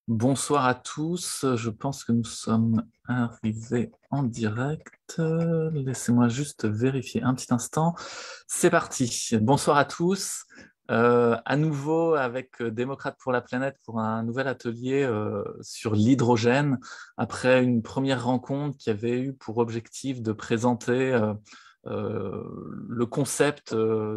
Bonsoir à tous, je pense que nous sommes arrivés en direct. Laissez-moi juste vérifier un petit instant. C'est parti. Bonsoir à tous. À nouveau avec Démocrates pour la planète pour un nouvel atelier sur l'hydrogène, après une première rencontre qui avait eu pour objectif de présenter le concept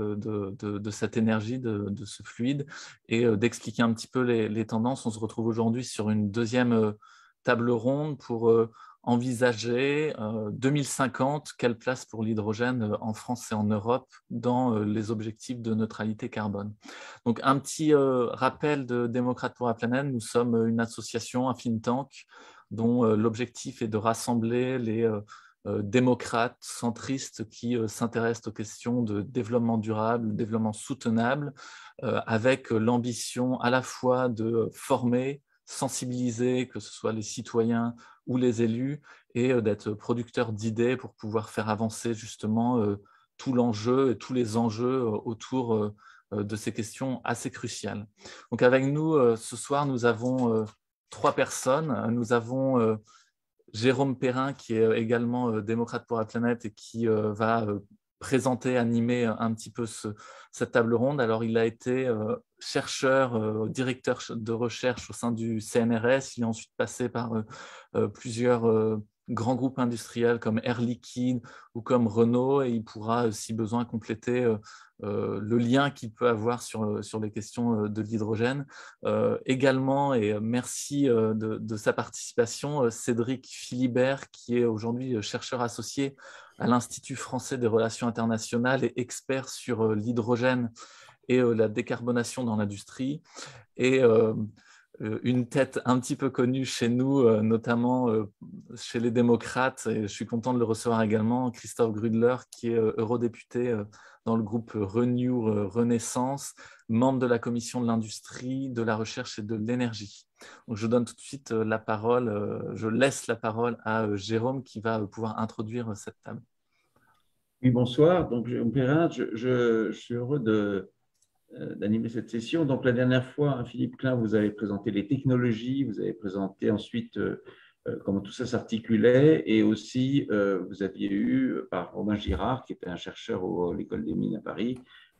de cette énergie, de ce fluide, et d'expliquer un petit peu les tendances. On se retrouve aujourd'hui sur une deuxième table ronde pour envisager 2050, quelle place pour l'hydrogène en France et en Europe dans les objectifs de neutralité carbone. Donc un petit rappel de Démocrates pour la planète, nous sommes une association, un think tank, dont l'objectif est de rassembler les démocrates, centristes qui s'intéressent aux questions de développement durable, développement soutenable, avec l'ambition à la fois de former, sensibiliser, que ce soit les citoyens ou les élus, et d'être producteurs d'idées pour pouvoir faire avancer justement tout l'enjeu et tous les enjeux autour de ces questions assez cruciales. Donc avec nous, ce soir, nous avons trois personnes. Nous avons Jérôme Perrin, qui est également démocrate pour la planète et qui va présenter, animer un petit peu cette table ronde. Alors, il a été chercheur, directeur de recherche au sein du CNRS. Il est ensuite passé par plusieurs grands groupes industriels comme Air Liquide ou comme Renault, et il pourra, si besoin, compléter le lien qu'il peut avoir sur les questions de l'hydrogène. Également, et merci de sa participation, Cédric Philibert, qui est aujourd'hui chercheur associé à l'Institut français des relations internationales et expert sur l'hydrogène et la décarbonation dans l'industrie. Et une tête un petit peu connue chez nous, notamment chez les démocrates, et je suis content de le recevoir également, Christophe Grudler, qui est eurodéputé dans le groupe Renew Renaissance, membre de la commission de l'industrie, de la recherche et de l'énergie. Donc je donne tout de suite la parole, je laisse la parole à Jérôme qui va pouvoir introduire cette table. Oui, bonsoir. Donc, Jérôme Perrin, je suis heureux d'animer cette session. Donc, la dernière fois, hein, Philippe Klein, vous avez présenté les technologies, vous avez présenté ensuite comment tout ça s'articulait, et aussi vous aviez eu, par Romain Girard, qui était un chercheur à l'École des mines à Paris,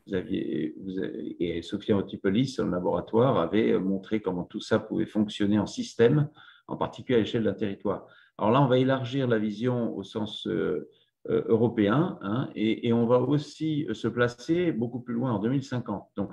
et Sophia Antipolis, son laboratoire, avait montré comment tout ça pouvait fonctionner en système, en particulier à l'échelle d'un territoire. Alors là, on va élargir la vision au sens européen, hein, et on va aussi se placer beaucoup plus loin en 2050, donc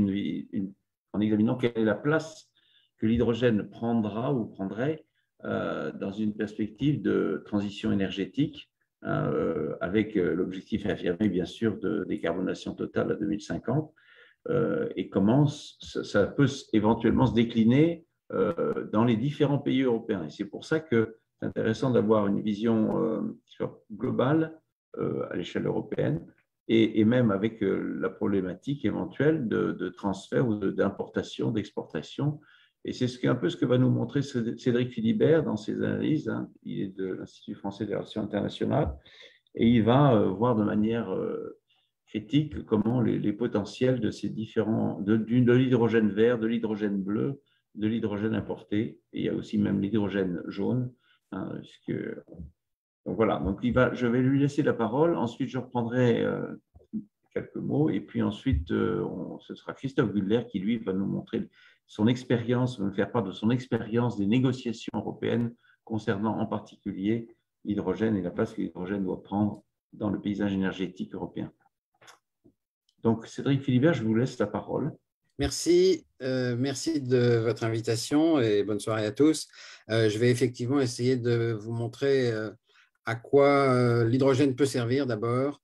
en examinant quelle est la place que l'hydrogène prendra ou prendrait dans une perspective de transition énergétique, avec l'objectif affirmé, bien sûr, de décarbonation totale à 2050, et comment ça peut éventuellement se décliner dans les différents pays européens. Et c'est pour ça que c'est intéressant d'avoir une vision globale à l'échelle européenne, et même avec la problématique éventuelle de transfert ou d'importation, d'exportation. Et c'est un peu ce que va nous montrer Cédric Philibert dans ses analyses, hein. Il est de l'Institut français des relations internationales, et il va voir de manière critique comment les potentiels de ces différents, de l'hydrogène vert, de l'hydrogène bleu, de l'hydrogène importé, et il y a aussi même l'hydrogène jaune, hein, donc voilà, donc je vais lui laisser la parole, ensuite je reprendrai quelques mots, et puis ensuite ce sera Christophe Gudler qui lui va nous montrer son expérience, va nous faire part de son expérience des négociations européennes concernant en particulier l'hydrogène et la place que l'hydrogène doit prendre dans le paysage énergétique européen. Donc, Cédric Philibert, je vous laisse la parole. Merci, merci de votre invitation et bonne soirée à tous. Je vais effectivement essayer de vous montrer à quoi l'hydrogène peut servir d'abord,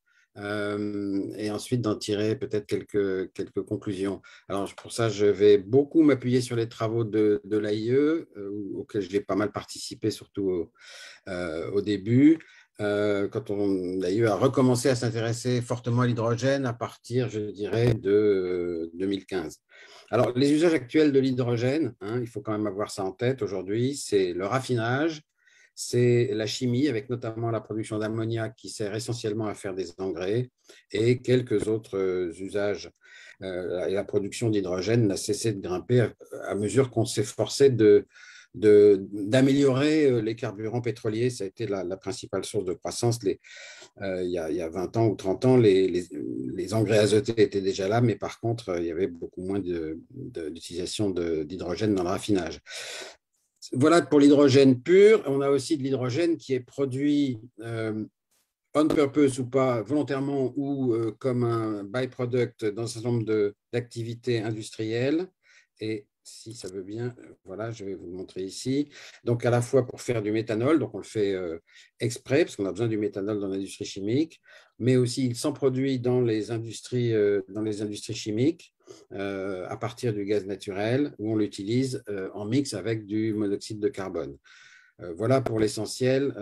et ensuite d'en tirer peut-être quelques conclusions. Alors pour ça, je vais beaucoup m'appuyer sur les travaux de l'AIE, auxquels j'ai pas mal participé, surtout au début. Quand l'AIE a recommencé à s'intéresser fortement à l'hydrogène à partir, je dirais, de 2015. Alors, les usages actuels de l'hydrogène, hein, il faut quand même avoir ça en tête aujourd'hui, c'est le raffinage, c'est la chimie, avec notamment la production d'ammoniac qui sert essentiellement à faire des engrais, et quelques autres usages. Et la production d'hydrogène n'a cessé de grimper à mesure qu'on s'efforçait d'améliorer les carburants pétroliers. Ça a été la principale source de croissance. Il y a 20 ans ou 30 ans, les engrais azotés étaient déjà là, mais par contre, il y avait beaucoup moins d'utilisation d'hydrogène dans le raffinage. Voilà pour l'hydrogène pur. On a aussi de l'hydrogène qui est produit on purpose ou pas, volontairement ou comme un byproduct dans un certain nombre d'activités industrielles. Et si ça veut bien, voilà, je vais vous le montrer ici. Donc, à la fois pour faire du méthanol, donc on le fait exprès, parce qu'on a besoin du méthanol dans l'industrie chimique, mais aussi il s'en produit dans les industries chimiques à partir du gaz naturel, où on l'utilise en mix avec du monoxyde de carbone. Voilà pour l'essentiel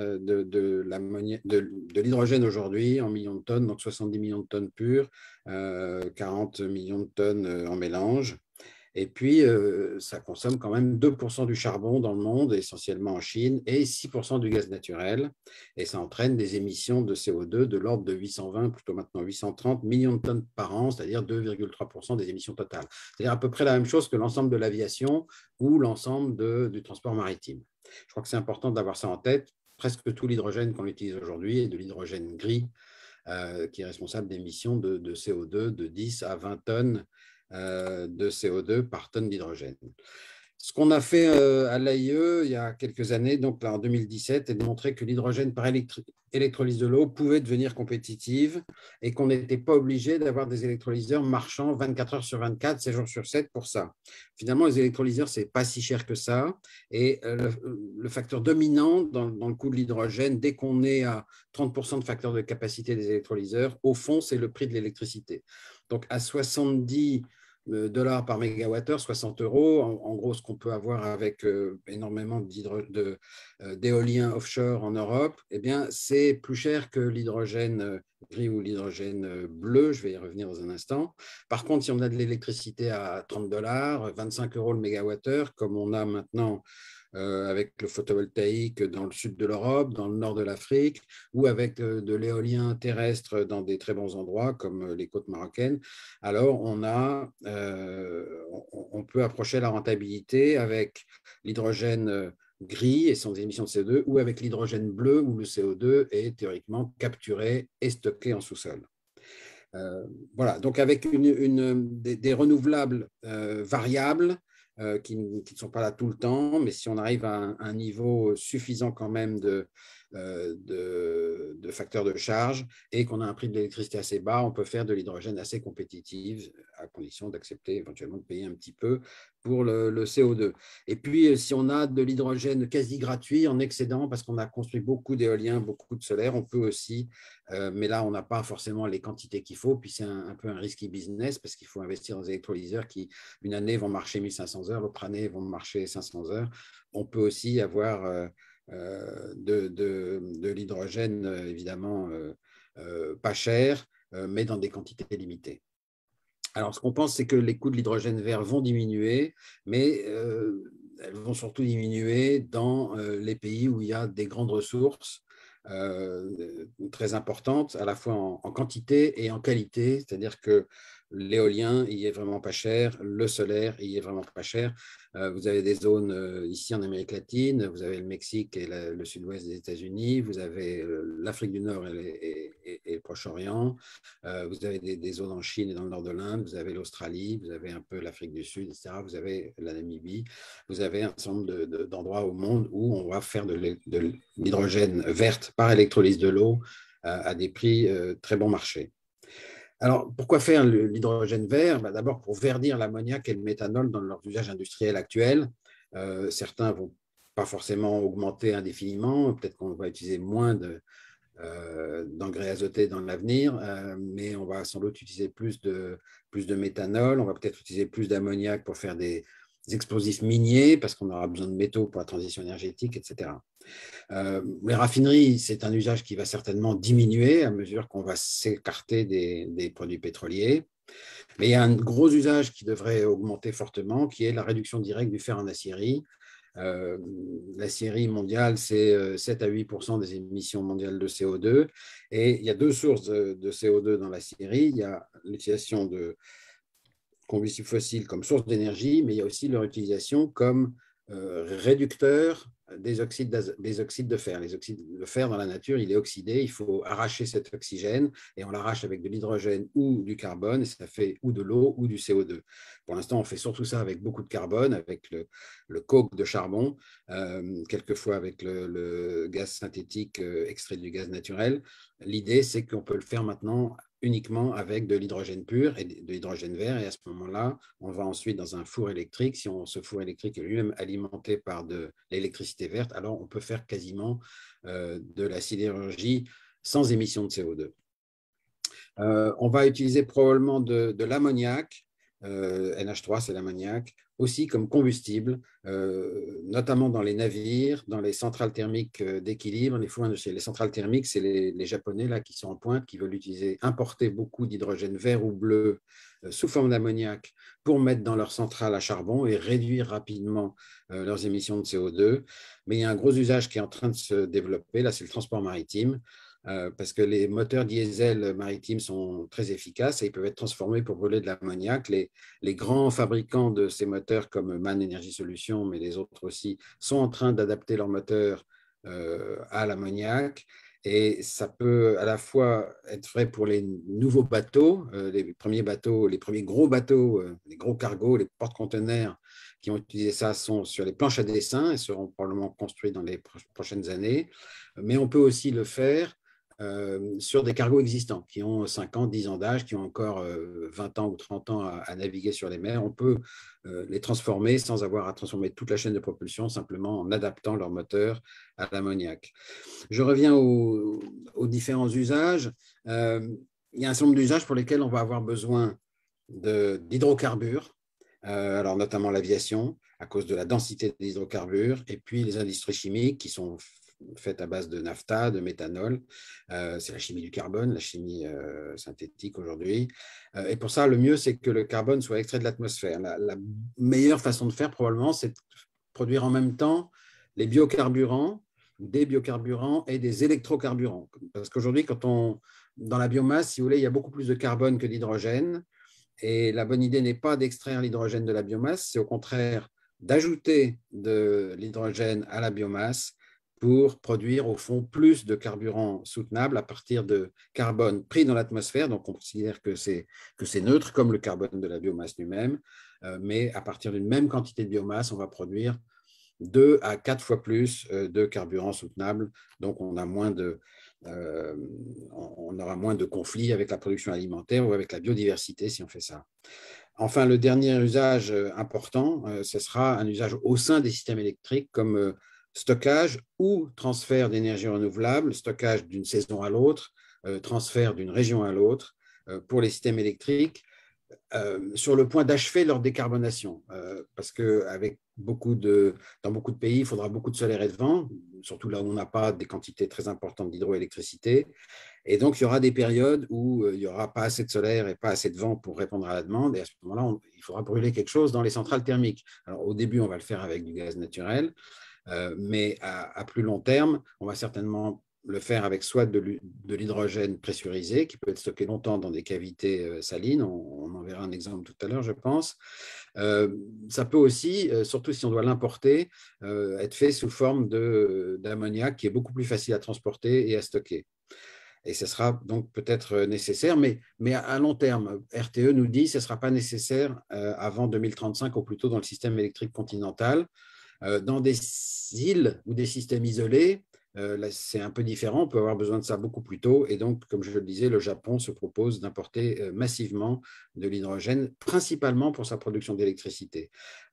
de l'hydrogène aujourd'hui en millions de tonnes, donc 70 millions de tonnes pures, 40 millions de tonnes en mélange. Et puis, ça consomme quand même 2% du charbon dans le monde, essentiellement en Chine, et 6% du gaz naturel. Et ça entraîne des émissions de CO2 de l'ordre de 820, plutôt maintenant 830 millions de tonnes par an, c'est-à-dire 2,3% des émissions totales. C'est-à-dire à peu près la même chose que l'ensemble de l'aviation ou l'ensemble du transport maritime. Je crois que c'est important d'avoir ça en tête. Presque tout l'hydrogène qu'on utilise aujourd'hui est de l'hydrogène gris, qui est responsable d'émissions de CO2 de 10 à 20 tonnes de CO2 par tonne d'hydrogène. Ce qu'on a fait à l'AIE il y a quelques années, donc là en 2017, est de montrer que l'hydrogène par électrolyse de l'eau pouvait devenir compétitive et qu'on n'était pas obligé d'avoir des électrolyseurs marchant 24 heures sur 24, 7 jours sur 7 pour ça. Finalement, les électrolyseurs, ce n'est pas si cher que ça. Et le facteur dominant dans le coût de l'hydrogène, dès qu'on est à 30% de facteur de capacité des électrolyseurs, au fond, c'est le prix de l'électricité. Donc, à 70 dollars par mégawattheure, 60 euros. En gros, ce qu'on peut avoir avec énormément d'éolien offshore en Europe, eh bien, c'est plus cher que l'hydrogène gris ou l'hydrogène bleu. Je vais y revenir dans un instant. Par contre, si on a de l'électricité à 30 dollars, 25 euros le mégawattheure, comme on a maintenant avec le photovoltaïque dans le sud de l'Europe, dans le nord de l'Afrique, ou avec de l'éolien terrestre dans des très bons endroits comme les côtes marocaines, alors on peut approcher la rentabilité avec l'hydrogène gris et son émission de CO2 ou avec l'hydrogène bleu où le CO2 est théoriquement capturé et stocké en sous-sol. Voilà, donc avec des renouvelables variables, qui ne sont pas là tout le temps, mais si on arrive à un niveau suffisant quand même de facteurs de charge et qu'on a un prix de l'électricité assez bas, on peut faire de l'hydrogène assez compétitive à condition d'accepter éventuellement de payer un petit peu pour le CO2. Et puis, si on a de l'hydrogène quasi gratuit en excédent, parce qu'on a construit beaucoup d'éoliens, beaucoup de solaire, on peut aussi, mais là, on n'a pas forcément les quantités qu'il faut, puis c'est un peu un risky business parce qu'il faut investir dans des électrolyseurs qui, une année, vont marcher 1500 heures, l'autre année, vont marcher 500 heures. On peut aussi avoir de l'hydrogène, évidemment, pas cher, mais dans des quantités limitées. Alors, ce qu'on pense, c'est que les coûts de l'hydrogène vert vont diminuer, mais elles vont surtout diminuer dans les pays où il y a des grandes ressources très importantes, à la fois en quantité et en qualité, c'est-à-dire que l'éolien, il est vraiment pas cher, le solaire, il est vraiment pas cher. Vous avez des zones ici en Amérique latine, vous avez le Mexique et le sud-ouest des États-Unis, vous avez l'Afrique du Nord et le Proche-Orient, vous avez des zones en Chine et dans le nord de l'Inde, vous avez l'Australie, vous avez un peu l'Afrique du Sud, etc. Vous avez la Namibie, vous avez un certain nombre d'endroits au monde où on va faire de l'hydrogène verte par électrolyse de l'eau à des prix très bon marché. Alors, pourquoi faire l'hydrogène vert? D'abord, pour verdir l'ammoniac et le méthanol dans leur usage industriel actuel. Certains ne vont pas forcément augmenter indéfiniment. Peut-être qu'on va utiliser moins d'engrais azotés dans l'avenir, mais on va sans doute utiliser plus de méthanol. On va peut-être utiliser plus d'ammoniac pour faire des explosifs miniers parce qu'on aura besoin de métaux pour la transition énergétique, etc. Les raffineries, c'est un usage qui va certainement diminuer à mesure qu'on va s'écarter des produits pétroliers. Mais il y a un gros usage qui devrait augmenter fortement, qui est la réduction directe du fer en acierie. L'acierie mondiale, c'est 7 à 8% des émissions mondiales de CO2. Et il y a deux sources de CO2 dans l'acierie. Il y a l'utilisation combustibles fossiles comme source d'énergie, mais il y a aussi leur utilisation comme réducteur des oxydes de fer. Les oxydes de fer dans la nature, il est oxydé, il faut arracher cet oxygène et on l'arrache avec de l'hydrogène ou du carbone et ça fait ou de l'eau ou du CO2. Pour l'instant, on fait surtout ça avec beaucoup de carbone, avec le coke de charbon, quelquefois avec le gaz synthétique extrait du gaz naturel. L'idée, c'est qu'on peut le faire maintenant uniquement avec de l'hydrogène pur et de l'hydrogène vert. Et à ce moment-là, on va ensuite dans un four électrique. Si ce four électrique est lui-même alimenté par de l'électricité verte, alors on peut faire quasiment de la sidérurgie sans émission de CO2. On va utiliser probablement de l'ammoniac, NH3 c'est l'ammoniac, aussi comme combustible, notamment dans les navires, dans les centrales thermiques d'équilibre, les fours industriels. Les centrales thermiques, c'est les Japonais là, qui sont en pointe, qui veulent importer beaucoup d'hydrogène vert ou bleu sous forme d'ammoniac pour mettre dans leurs centrales à charbon et réduire rapidement leurs émissions de CO2. Mais il y a un gros usage qui est en train de se développer, là c'est le transport maritime. Parce que les moteurs diesel maritimes sont très efficaces et ils peuvent être transformés pour brûler de l'ammoniac. Les grands fabricants de ces moteurs comme MAN Energy Solutions, mais les autres aussi, sont en train d'adapter leurs moteurs à l'ammoniac. Et ça peut à la fois être vrai pour les nouveaux bateaux, les premiers gros bateaux, les gros cargos, les porte-conteneurs qui ont utilisé ça sont sur les planches à dessin et seront probablement construits dans les prochaines années. Mais on peut aussi le faire sur des cargos existants qui ont 5 ans, 10 ans d'âge, qui ont encore 20 ans ou 30 ans à naviguer sur les mers. On peut les transformer sans avoir à transformer toute la chaîne de propulsion, simplement en adaptant leur moteur à l'ammoniac. Je reviens aux différents usages. Il y a un certain nombre d'usages pour lesquels on va avoir besoin d'hydrocarbures, alors notamment l'aviation, à cause de la densité des hydrocarbures, et puis les industries chimiques qui sont faites à base de naphtha, de méthanol. C'est la chimie du carbone, la chimie synthétique aujourd'hui. Et pour ça, le mieux, c'est que le carbone soit extrait de l'atmosphère. La meilleure façon de faire, probablement, c'est de produire en même temps les biocarburants, des biocarburants et des électrocarburants. Parce qu'aujourd'hui, dans la biomasse, si vous voulez, il y a beaucoup plus de carbone que d'hydrogène. Et la bonne idée n'est pas d'extraire l'hydrogène de la biomasse, c'est au contraire d'ajouter de l'hydrogène à la biomasse pour produire au fond plus de carburant soutenable à partir de carbone pris dans l'atmosphère. Donc on considère que c'est neutre comme le carbone de la biomasse lui-même, mais à partir d'une même quantité de biomasse, on va produire 2 à 4 fois plus de carburant soutenable. Donc on aura moins de conflits avec la production alimentaire ou avec la biodiversité si on fait ça. Enfin, le dernier usage important, ce sera un usage au sein des systèmes électriques comme stockage ou transfert d'énergie renouvelable, stockage d'une saison à l'autre, transfert d'une région à l'autre pour les systèmes électriques, sur le point d'achever leur décarbonation. Parce que dans beaucoup de pays, il faudra beaucoup de solaire et de vent, surtout là où on n'a pas des quantités très importantes d'hydroélectricité. Et donc, il y aura des périodes où il n'y aura pas assez de solaire et pas assez de vent pour répondre à la demande. Et à ce moment-là, il faudra brûler quelque chose dans les centrales thermiques. Alors, au début, on va le faire avec du gaz naturel. Mais à plus long terme, on va certainement le faire avec soit de l'hydrogène pressurisé qui peut être stocké longtemps dans des cavités salines. On en verra un exemple tout à l'heure, je pense. Ça peut aussi, surtout si on doit l'importer, être fait sous forme d'ammoniac qui est beaucoup plus facile à transporter et à stocker. Et ce sera donc peut-être nécessaire, mais à long terme, RTE nous dit que ce ne sera pas nécessaire avant 2035 ou plutôt dans le système électrique continental. Dans des îles ou des systèmes isolés, là, c'est un peu différent, on peut avoir besoin de ça beaucoup plus tôt. Et donc, comme je le disais, le Japon se propose d'importer massivement de l'hydrogène, principalement pour sa production d'électricité.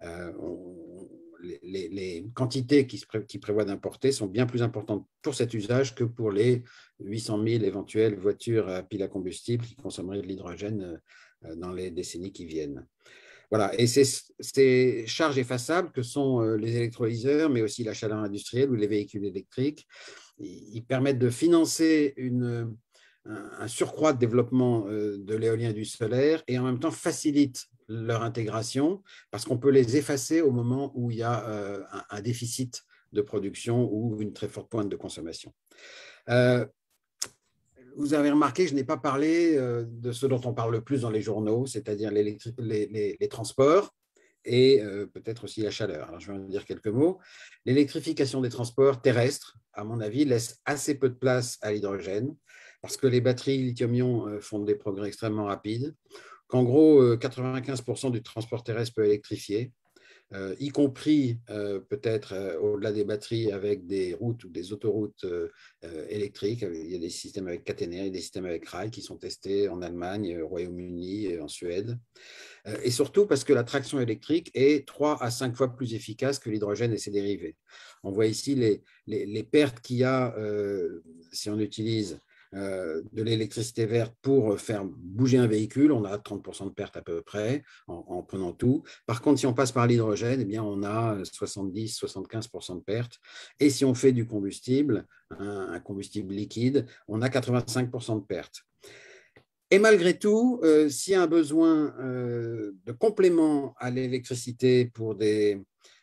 Les quantités qu'il prévoit d'importer sont bien plus importantes pour cet usage que pour les 800 000 éventuelles voitures à pile à combustible qui consommeraient de l'hydrogène dans les décennies qui viennent. Voilà, et ces charges effaçables que sont les électrolyseurs, mais aussi la chaleur industrielle ou les véhicules électriques, ils permettent de financer un surcroît de développement de l'éolien et du solaire et en même temps facilitent leur intégration parce qu'on peut les effacer au moment où il y a un déficit de production ou une très forte pointe de consommation. Vous avez remarqué que je n'ai pas parlé de ce dont on parle le plus dans les journaux, c'est-à-dire les transports et peut-être aussi la chaleur. Alors, je vais en dire quelques mots. L'électrification des transports terrestres, à mon avis, laisse assez peu de place à l'hydrogène parce que les batteries lithium-ion font des progrès extrêmement rapides, qu'en gros, 95% du transport terrestre peut électrifier, y compris peut-être au-delà des batteries avec des routes ou des autoroutes électriques. Il y a des systèmes avec caténaires et des systèmes avec rails qui sont testés en Allemagne, au Royaume-Uni et en Suède. Et surtout parce que la traction électrique est 3 à 5 fois plus efficace que l'hydrogène et ses dérivés. On voit ici les pertes qu'il y a si on utilise de l'électricité verte pour faire bouger un véhicule. On a 30% de pertes à peu près en prenant tout. Par contre, si on passe par l'hydrogène, eh bien, on a 70-75% de pertes. Et si on fait du combustible, un combustible liquide, on a 85% de pertes. Et malgré tout, s'il y a un besoin de complément à l'électricité pour des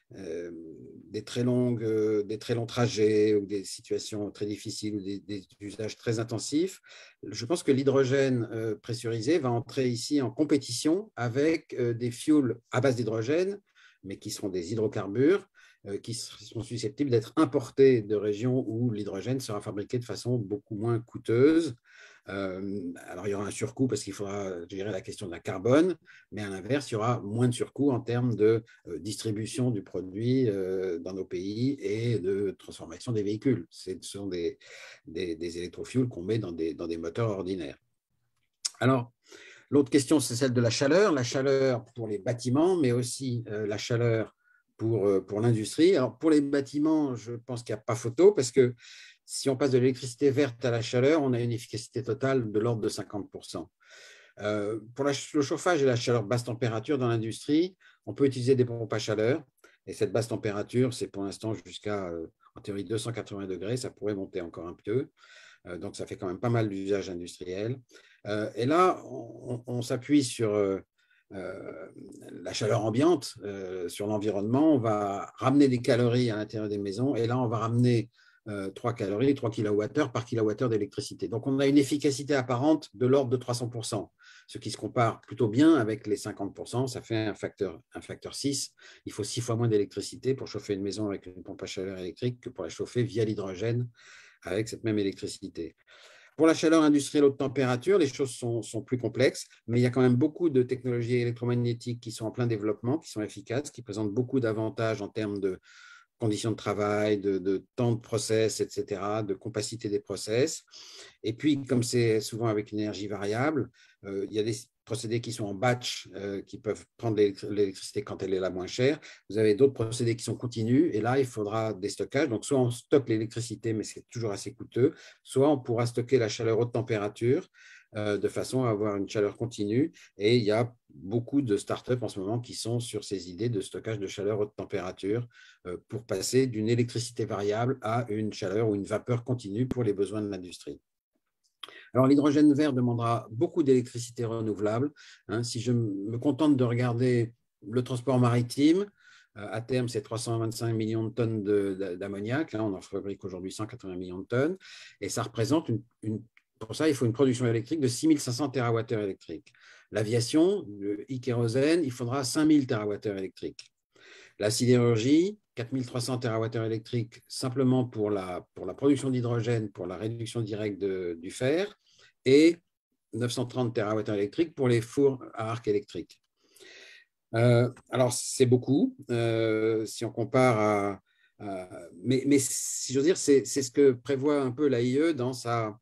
très longs trajets ou des situations très difficiles ou des usages très intensifs, je pense que l'hydrogène pressurisé va entrer ici en compétition avec des fuels à base d'hydrogène, mais qui seront des hydrocarbures, qui sont susceptibles d'être importés de régions où l'hydrogène sera fabriqué de façon beaucoup moins coûteuse. Alors, il y aura un surcoût parce qu'il faudra gérer la question de la carbone, mais à l'inverse, il y aura moins de surcoût en termes de distribution du produit dans nos pays et de transformation des véhicules. Ce sont des électrofuels qu'on met dans des moteurs ordinaires. Alors, l'autre question, c'est celle de la chaleur pour les bâtiments, mais aussi la chaleur pour l'industrie. Alors, pour les bâtiments, je pense qu'il n'y a pas photo parce que si on passe de l'électricité verte à la chaleur, on a une efficacité totale de l'ordre de 50%. Pour le chauffage et la chaleur basse température dans l'industrie, on peut utiliser des pompes à chaleur. Et cette basse température, c'est pour l'instant jusqu'à, en théorie, 280 degrés. Ça pourrait monter encore un peu. Donc, ça fait quand même pas mal d'usages industriels. Et là, on s'appuie sur la chaleur ambiante, sur l'environnement. On va ramener des calories à l'intérieur des maisons. Et là, on va ramener 3 calories, 3 kWh par kWh d'électricité. Donc, on a une efficacité apparente de l'ordre de 300%, ce qui se compare plutôt bien avec les 50%. Ça fait un facteur 6. Il faut 6 fois moins d'électricité pour chauffer une maison avec une pompe à chaleur électrique que pour la chauffer via l'hydrogène avec cette même électricité. Pour la chaleur industrielle haute température, les choses sont plus complexes, mais il y a quand même beaucoup de technologies électromagnétiques qui sont en plein développement, qui sont efficaces, qui présentent beaucoup d'avantages en termes de conditions de travail, de temps de process, etc., de compacité des process. Et puis, comme c'est souvent avec une énergie variable, il y a des procédés qui sont en batch, qui peuvent prendre l'électricité quand elle est la moins chère. Vous avez d'autres procédés qui sont continus, et là, il faudra des stockages. Donc, soit on stocke l'électricité, mais c'est toujours assez coûteux, soit on pourra stocker la chaleur haute température, de façon à avoir une chaleur continue. Et il y a beaucoup de startups en ce moment qui sont sur ces idées de stockage de chaleur haute température pour passer d'une électricité variable à une chaleur ou une vapeur continue pour les besoins de l'industrie. Alors, l'hydrogène vert demandera beaucoup d'électricité renouvelable. Si je me contente de regarder le transport maritime, à terme, c'est 325 millions de tonnes d'ammoniac. Là, on en fabrique aujourd'hui 180 millions de tonnes. Et ça représente pour ça, il faut une production électrique de 6500 TWh électriques. L'aviation, le e-kérosène, il faudra 5000 TWh électriques. La sidérurgie, 4300 TWh électriques simplement pour la production d'hydrogène, pour la réduction directe du fer, et 930 TWh électriques pour les fours à arc électrique. Alors, c'est beaucoup, si on compare mais si j'ose dire, c'est ce que prévoit un peu l'AIE dans sa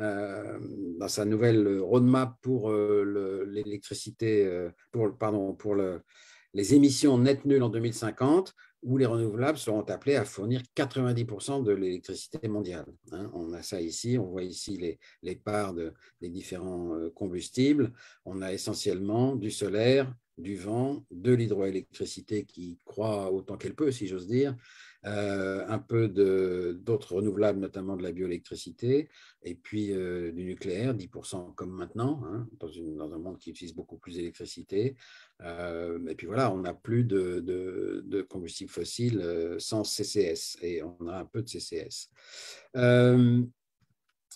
nouvelle roadmap pour l'électricité, pour les émissions net nulles en 2050, où les renouvelables seront appelés à fournir 90% de l'électricité mondiale. On a ça ici, on voit ici les parts des différents combustibles. On a essentiellement du solaire, du vent, de l'hydroélectricité qui croît autant qu'elle peut, si j'ose dire, un peu d'autres renouvelables, notamment de la bioélectricité, et puis du nucléaire, 10% comme maintenant, dans un monde qui utilise beaucoup plus d'électricité. Et puis voilà, on n'a plus de combustibles fossiles sans CCS, et on a un peu de CCS.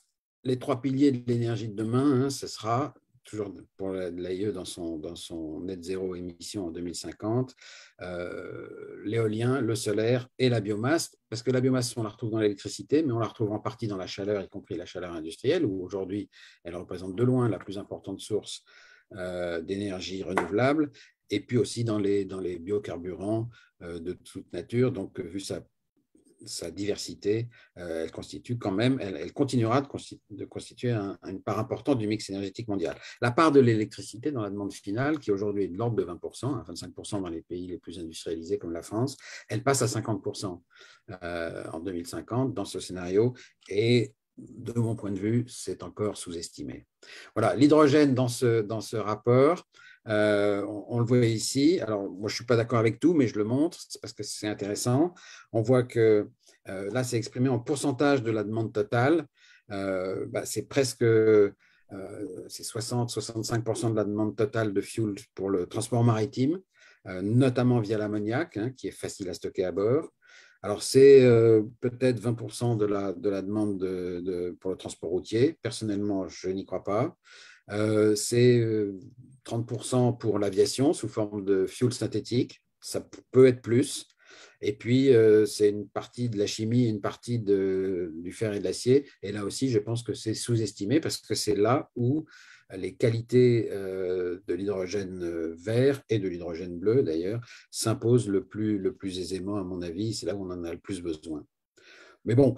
les trois piliers de l'énergie de demain, hein, ce sera toujours pour l'AIE dans son net zéro émission en 2050, l'éolien, le solaire et la biomasse, parce que la biomasse, on la retrouve dans l'électricité, mais on la retrouve en partie dans la chaleur, y compris la chaleur industrielle, où aujourd'hui, elle représente de loin la plus importante source d'énergie renouvelable, et puis aussi dans les biocarburants de toute nature. Donc, vu sa diversité, elle constitue quand même, elle continuera de constituer une part importante du mix énergétique mondial. La part de l'électricité dans la demande finale, qui aujourd'hui est de l'ordre de 20%, 25% dans les pays les plus industrialisés comme la France, elle passe à 50% en 2050 dans ce scénario, et de mon point de vue, c'est encore sous-estimé. Voilà, l'hydrogène dans ce rapport, on le voit ici. Alors, moi, je ne suis pas d'accord avec tout, mais je le montre parce que c'est intéressant. On voit que là, c'est exprimé en pourcentage de la demande totale. C'est presque c'est 60-65% de la demande totale de fuel pour le transport maritime, notamment via l'ammoniac, hein, qui est facile à stocker à bord. Alors, c'est peut-être 20% de la demande pour le transport routier. Personnellement, je n'y crois pas. C'est 30% pour l'aviation sous forme de fuel synthétique. Ça peut être plus. Et puis, c'est une partie de la chimie, une partie du fer et de l'acier. Et là aussi, je pense que c'est sous-estimé parce que c'est là où les qualités de l'hydrogène vert et de l'hydrogène bleu, d'ailleurs, s'imposent le plus aisément, à mon avis. C'est là où on en a le plus besoin. Mais bon,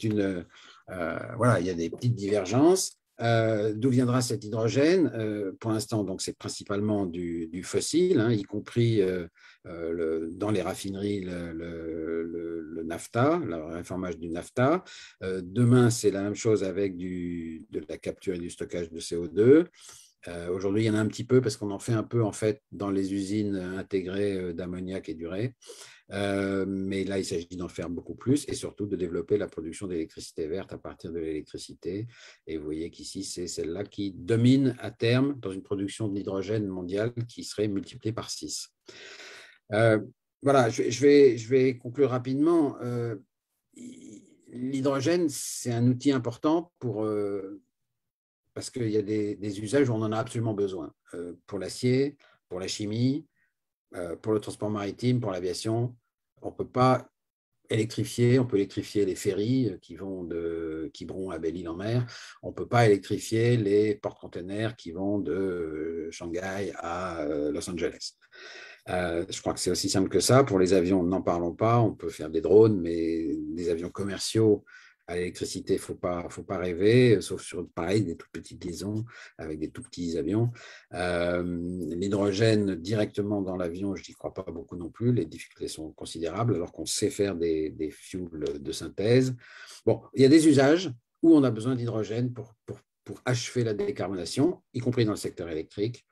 voilà, il y a des petites divergences. D'où viendra cet hydrogène? Pour l'instant, donc, c'est principalement du fossile, hein, y compris dans les raffineries, le naphta, le réformage du naphta. Demain, c'est la même chose avec de la capture et du stockage de CO2. Aujourd'hui, il y en a un petit peu parce qu'on en fait un peu en fait dans les usines intégrées d'ammoniac et d'urée. Mais là, il s'agit d'en faire beaucoup plus et surtout de développer la production d'électricité verte à partir de l'électricité. Et vous voyez qu'ici, c'est celle-là qui domine à terme dans une production d'hydrogène mondiale qui serait multipliée par 6. Voilà, je vais conclure rapidement. L'hydrogène, c'est un outil important parce qu'il y a des usages où on en a absolument besoin. Pour l'acier, pour la chimie, pour le transport maritime, pour l'aviation. On ne peut pas électrifier, on peut électrifier les ferries qui vont de Quiberon à Belle-Île-en-Mer. On ne peut pas électrifier les porte-containers qui vont de Shanghai à Los Angeles. Je crois que c'est aussi simple que ça. Pour les avions, n'en parlons pas. On peut faire des drones, mais des avions commerciaux à l'électricité, il ne faut pas rêver, sauf sur, pareil, des toutes petites liaisons avec des tout petits avions. L'hydrogène directement dans l'avion, je n'y crois pas beaucoup non plus. Les difficultés sont considérables, alors qu'on sait faire des fuels de synthèse. Bon, il y a des usages où on a besoin d'hydrogène pour achever la décarbonation, y compris dans le secteur électrique,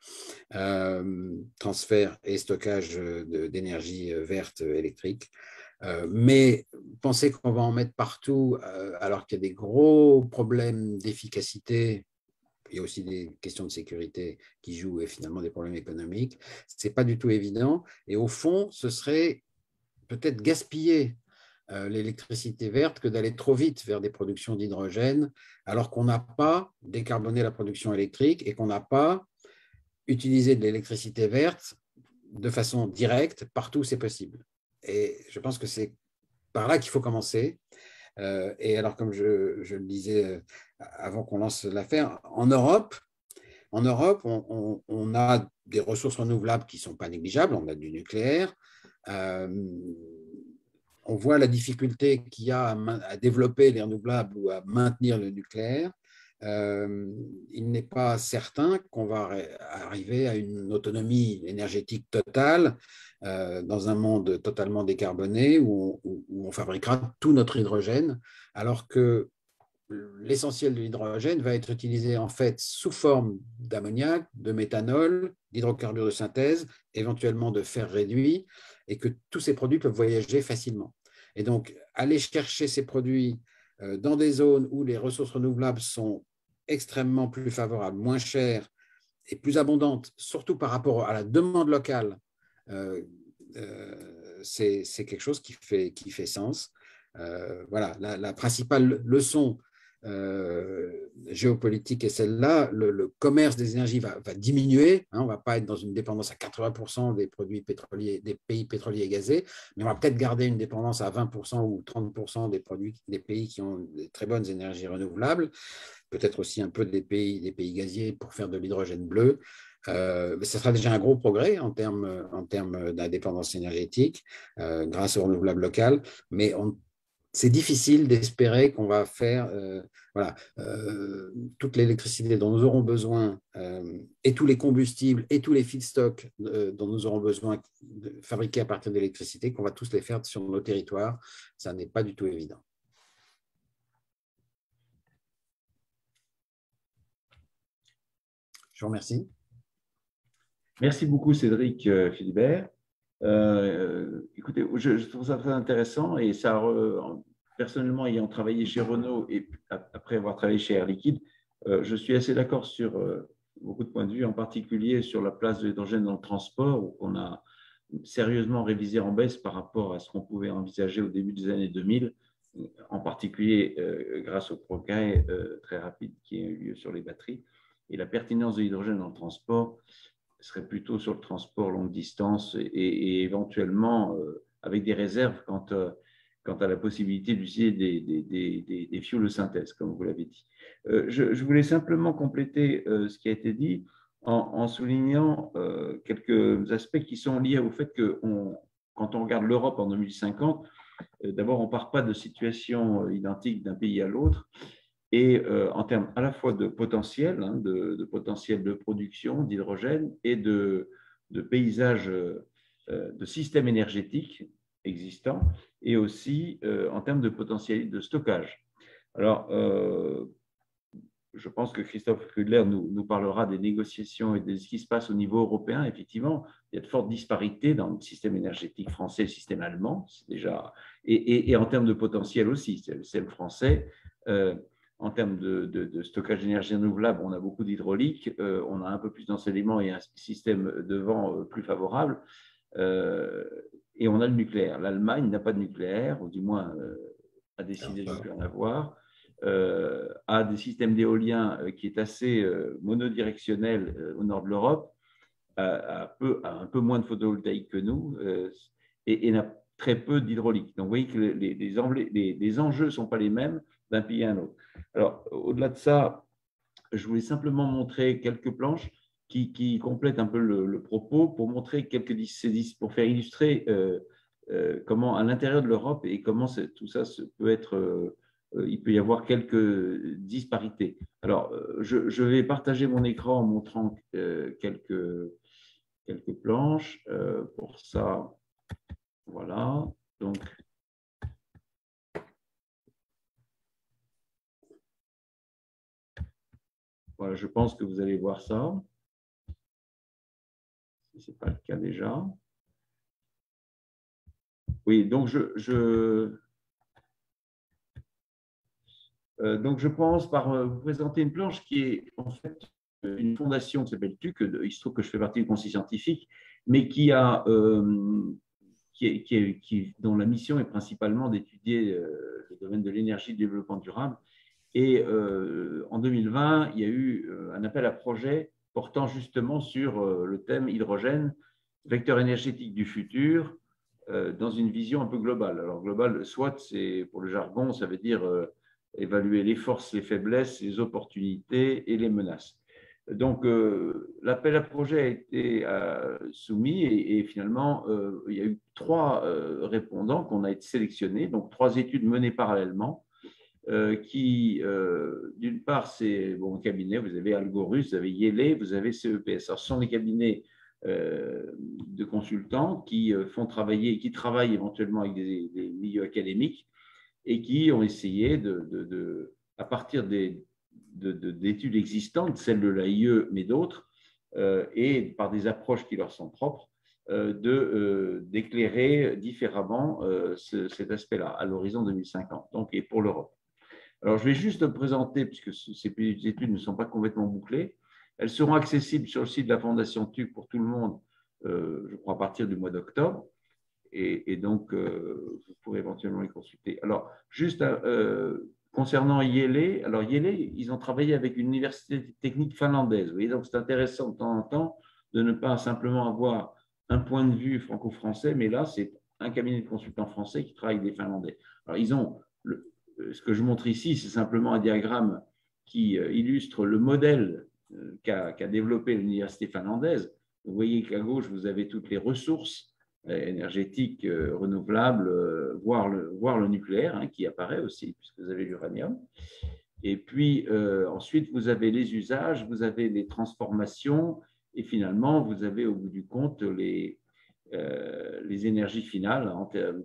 transfert et stockage d'énergie verte électrique. Mais penser qu'on va en mettre partout alors qu'il y a des gros problèmes d'efficacité, il y a aussi des questions de sécurité qui jouent et finalement des problèmes économiques, ce n'est pas du tout évident. Et au fond, ce serait peut-être gaspiller l'électricité verte que d'aller trop vite vers des productions d'hydrogène alors qu'on n'a pas décarboné la production électrique et qu'on n'a pas utilisé de l'électricité verte de façon directe partout où c'est possible. Et je pense que c'est par là qu'il faut commencer. Et alors, comme je le disais avant qu'on lance l'affaire, en Europe, on a des ressources renouvelables qui ne sont pas négligeables. On a du nucléaire. On voit la difficulté qu'il y a à développer les renouvelables ou à maintenir le nucléaire. Il n'est pas certain qu'on va arriver à une autonomie énergétique totale dans un monde totalement décarboné où on fabriquera tout notre hydrogène, alors que l'essentiel de l'hydrogène va être utilisé en fait sous forme d'ammoniac, de méthanol, d'hydrocarbures de synthèse, éventuellement de fer réduit, et que tous ces produits peuvent voyager facilement. Et donc, aller chercher ces produits dans des zones où les ressources renouvelables sont extrêmement plus favorables, moins chères et plus abondantes, surtout par rapport à la demande locale, c'est quelque chose qui fait sens. Voilà, la principale leçon géopolitique est celle-là, le commerce des énergies va diminuer. Hein, on ne va pas être dans une dépendance à 80% des produits pétroliers, des pays pétroliers et gazés, mais on va peut-être garder une dépendance à 20% ou 30% des pays qui ont des très bonnes énergies renouvelables, peut-être aussi un peu des pays gaziers pour faire de l'hydrogène bleu. Ce sera déjà un gros progrès en termes d'indépendance énergétique grâce aux renouvelables locales, mais c'est difficile d'espérer qu'on va faire voilà, toute l'électricité dont nous aurons besoin et tous les combustibles et tous les feedstocks dont nous aurons besoin fabriqués à partir d'électricité, qu'on va tous les faire sur nos territoires. Ça n'est pas du tout évident. Je vous remercie. Merci beaucoup, Cédric Philibert. Écoutez, je trouve ça très intéressant et ça, personnellement, ayant travaillé chez Renault et après avoir travaillé chez Air Liquide, je suis assez d'accord sur beaucoup de points de vue, en particulier sur la place de l'hydrogène dans le transport, où on a sérieusement révisé en baisse par rapport à ce qu'on pouvait envisager au début des années 2000, en particulier grâce au progrès très rapide qui a eu lieu sur les batteries. Et la pertinence de l'hydrogène dans le transport serait plutôt sur le transport longue distance et éventuellement avec des réserves quant à la possibilité d'utiliser des fuels de synthèse, comme vous l'avez dit. Je voulais simplement compléter ce qui a été dit en soulignant quelques aspects qui sont liés au fait que quand on regarde l'Europe en 2050, d'abord, on ne part pas de situations identiques d'un pays à l'autre. Et en termes à la fois de potentiel, hein, de potentiel de production d'hydrogène et de paysage, de système énergétique existant, et aussi en termes de potentiel de stockage. Alors, je pense que Christophe Krudler nous parlera des négociations et de ce qui se passe au niveau européen. Effectivement, il y a de fortes disparités dans le système énergétique français et le système allemand, c'est déjà, et en termes de potentiel aussi, c'est le système français. En termes de stockage d'énergie renouvelable, on a beaucoup d'hydraulique, on a un peu plus d'ensoleillement et un système de vent plus favorable, et on a le nucléaire. L'Allemagne n'a pas de nucléaire, ou du moins a décidé de ne plus en avoir, a des systèmes d'éolien qui est assez monodirectionnel au nord de l'Europe, a un peu moins de photovoltaïque que nous, et n'a très peu d'hydraulique. Donc, vous voyez que les enjeux ne sont pas les mêmes d'un pays à un autre. Alors, au-delà de ça, je voulais simplement montrer quelques planches qui complètent un peu le propos pour montrer pour faire illustrer comment à l'intérieur de l'Europe et comment tout ça peut être, il peut y avoir quelques disparités. Alors, je vais partager mon écran en montrant quelques planches. Pour ça, voilà. Donc, voilà, je pense que vous allez voir ça. Si ce n'est pas le cas déjà. Oui, donc donc je commence par vous présenter une planche qui est en fait une fondation qui s'appelle TUC. Il se trouve que je fais partie du conseil scientifique, mais dont la mission est principalement d'étudier le domaine de l'énergie et du développement durable. Et en 2020, il y a eu un appel à projet portant justement sur le thème hydrogène, vecteur énergétique du futur, dans une vision un peu globale. Alors, globale, soit c'est pour le jargon, ça veut dire évaluer les forces, les faiblesses, les opportunités et les menaces. Donc, l'appel à projet a été soumis et finalement, il y a eu 3 répondants qu'on a été sélectionnés, donc 3 études menées parallèlement. D'une part, c'est bon cabinet, vous avez Algorus, vous avez Yele, vous avez CEPS. Alors, ce sont des cabinets de consultants qui font travailler, qui travaillent éventuellement avec des milieux académiques et qui ont essayé à partir d'études existantes, celles de l'AIE, mais d'autres, et par des approches qui leur sont propres, d'éclairer différemment cet aspect-là à l'horizon 2050, donc, et pour l'Europe. Alors, je vais juste présenter, puisque ces études ne sont pas complètement bouclées. Elles seront accessibles sur le site de la Fondation TUC pour tout le monde, je crois, à partir du mois d'octobre. Et donc, vous pourrez éventuellement les consulter. Alors, juste concernant Yele, alors Yele, ils ont travaillé avec une université technique finlandaise. Vous voyez, donc c'est intéressant de temps en temps de ne pas simplement avoir un point de vue franco-français, mais là, c'est un cabinet de consultants français qui travaille avec des Finlandais. Alors, ils ont ce que je montre ici, c'est simplement un diagramme qui illustre le modèle qu'a développé l'université finlandaise. Vous voyez qu'à gauche, vous avez toutes les ressources énergétiques renouvelables, voire le nucléaire hein, qui apparaît aussi, puisque vous avez l'uranium. Et puis ensuite, vous avez les usages, vous avez les transformations, et finalement, vous avez au bout du compte les énergies finales en termes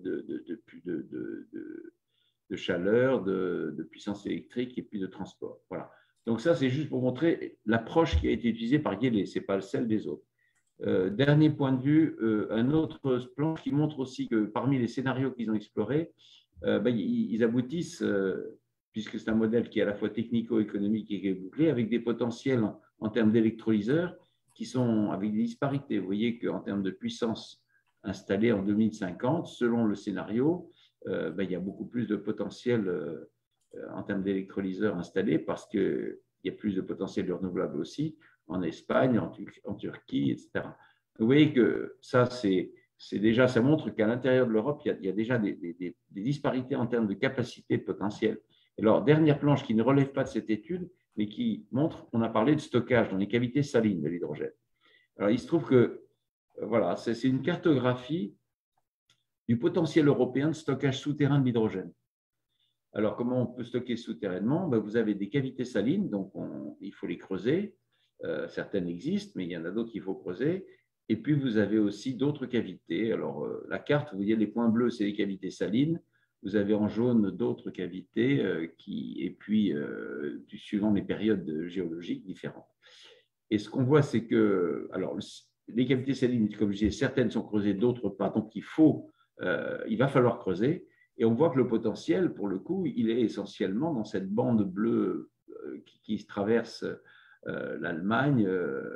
de chaleur, de puissance électrique et puis de transport. Voilà. Donc ça, c'est juste pour montrer l'approche qui a été utilisée par Yele, ce n'est pas celle des autres. Dernier point de vue, un autre plan qui montre aussi que parmi les scénarios qu'ils ont explorés, ils aboutissent, puisque c'est un modèle qui est à la fois technico-économique et bouclé, avec des potentiels en termes d'électrolyseurs qui sont avec des disparités. Vous voyez qu'en termes de puissance installée en 2050, selon le scénario, il y a beaucoup plus de potentiel en termes d'électrolyseurs installés parce qu'il y a plus de potentiel de renouvelable aussi en Espagne, en Turquie, etc. Vous voyez que ça, déjà, ça montre qu'à l'intérieur de l'Europe, il y a déjà des disparités en termes de capacité de potentiel. Alors, dernière planche qui ne relève pas de cette étude, mais qui montre, on a parlé de stockage dans les cavités salines de l'hydrogène. Alors, il se trouve que, voilà, c'est une cartographie du potentiel européen de stockage souterrain de l'hydrogène. Alors, comment on peut stocker souterrainement? Vous avez des cavités salines, donc il faut les creuser. Certaines existent, mais il y en a d'autres qu'il faut creuser. Et puis, vous avez aussi d'autres cavités. Alors, la carte, vous voyez, les points bleus, c'est les cavités salines. Vous avez en jaune d'autres cavités et puis, suivant les périodes géologiques différentes. Et ce qu'on voit, c'est que, alors, les cavités salines, comme je disais, certaines sont creusées, d'autres pas. Donc, il va falloir creuser. Et on voit que le potentiel, pour le coup, il est essentiellement dans cette bande bleue qui traverse l'Allemagne,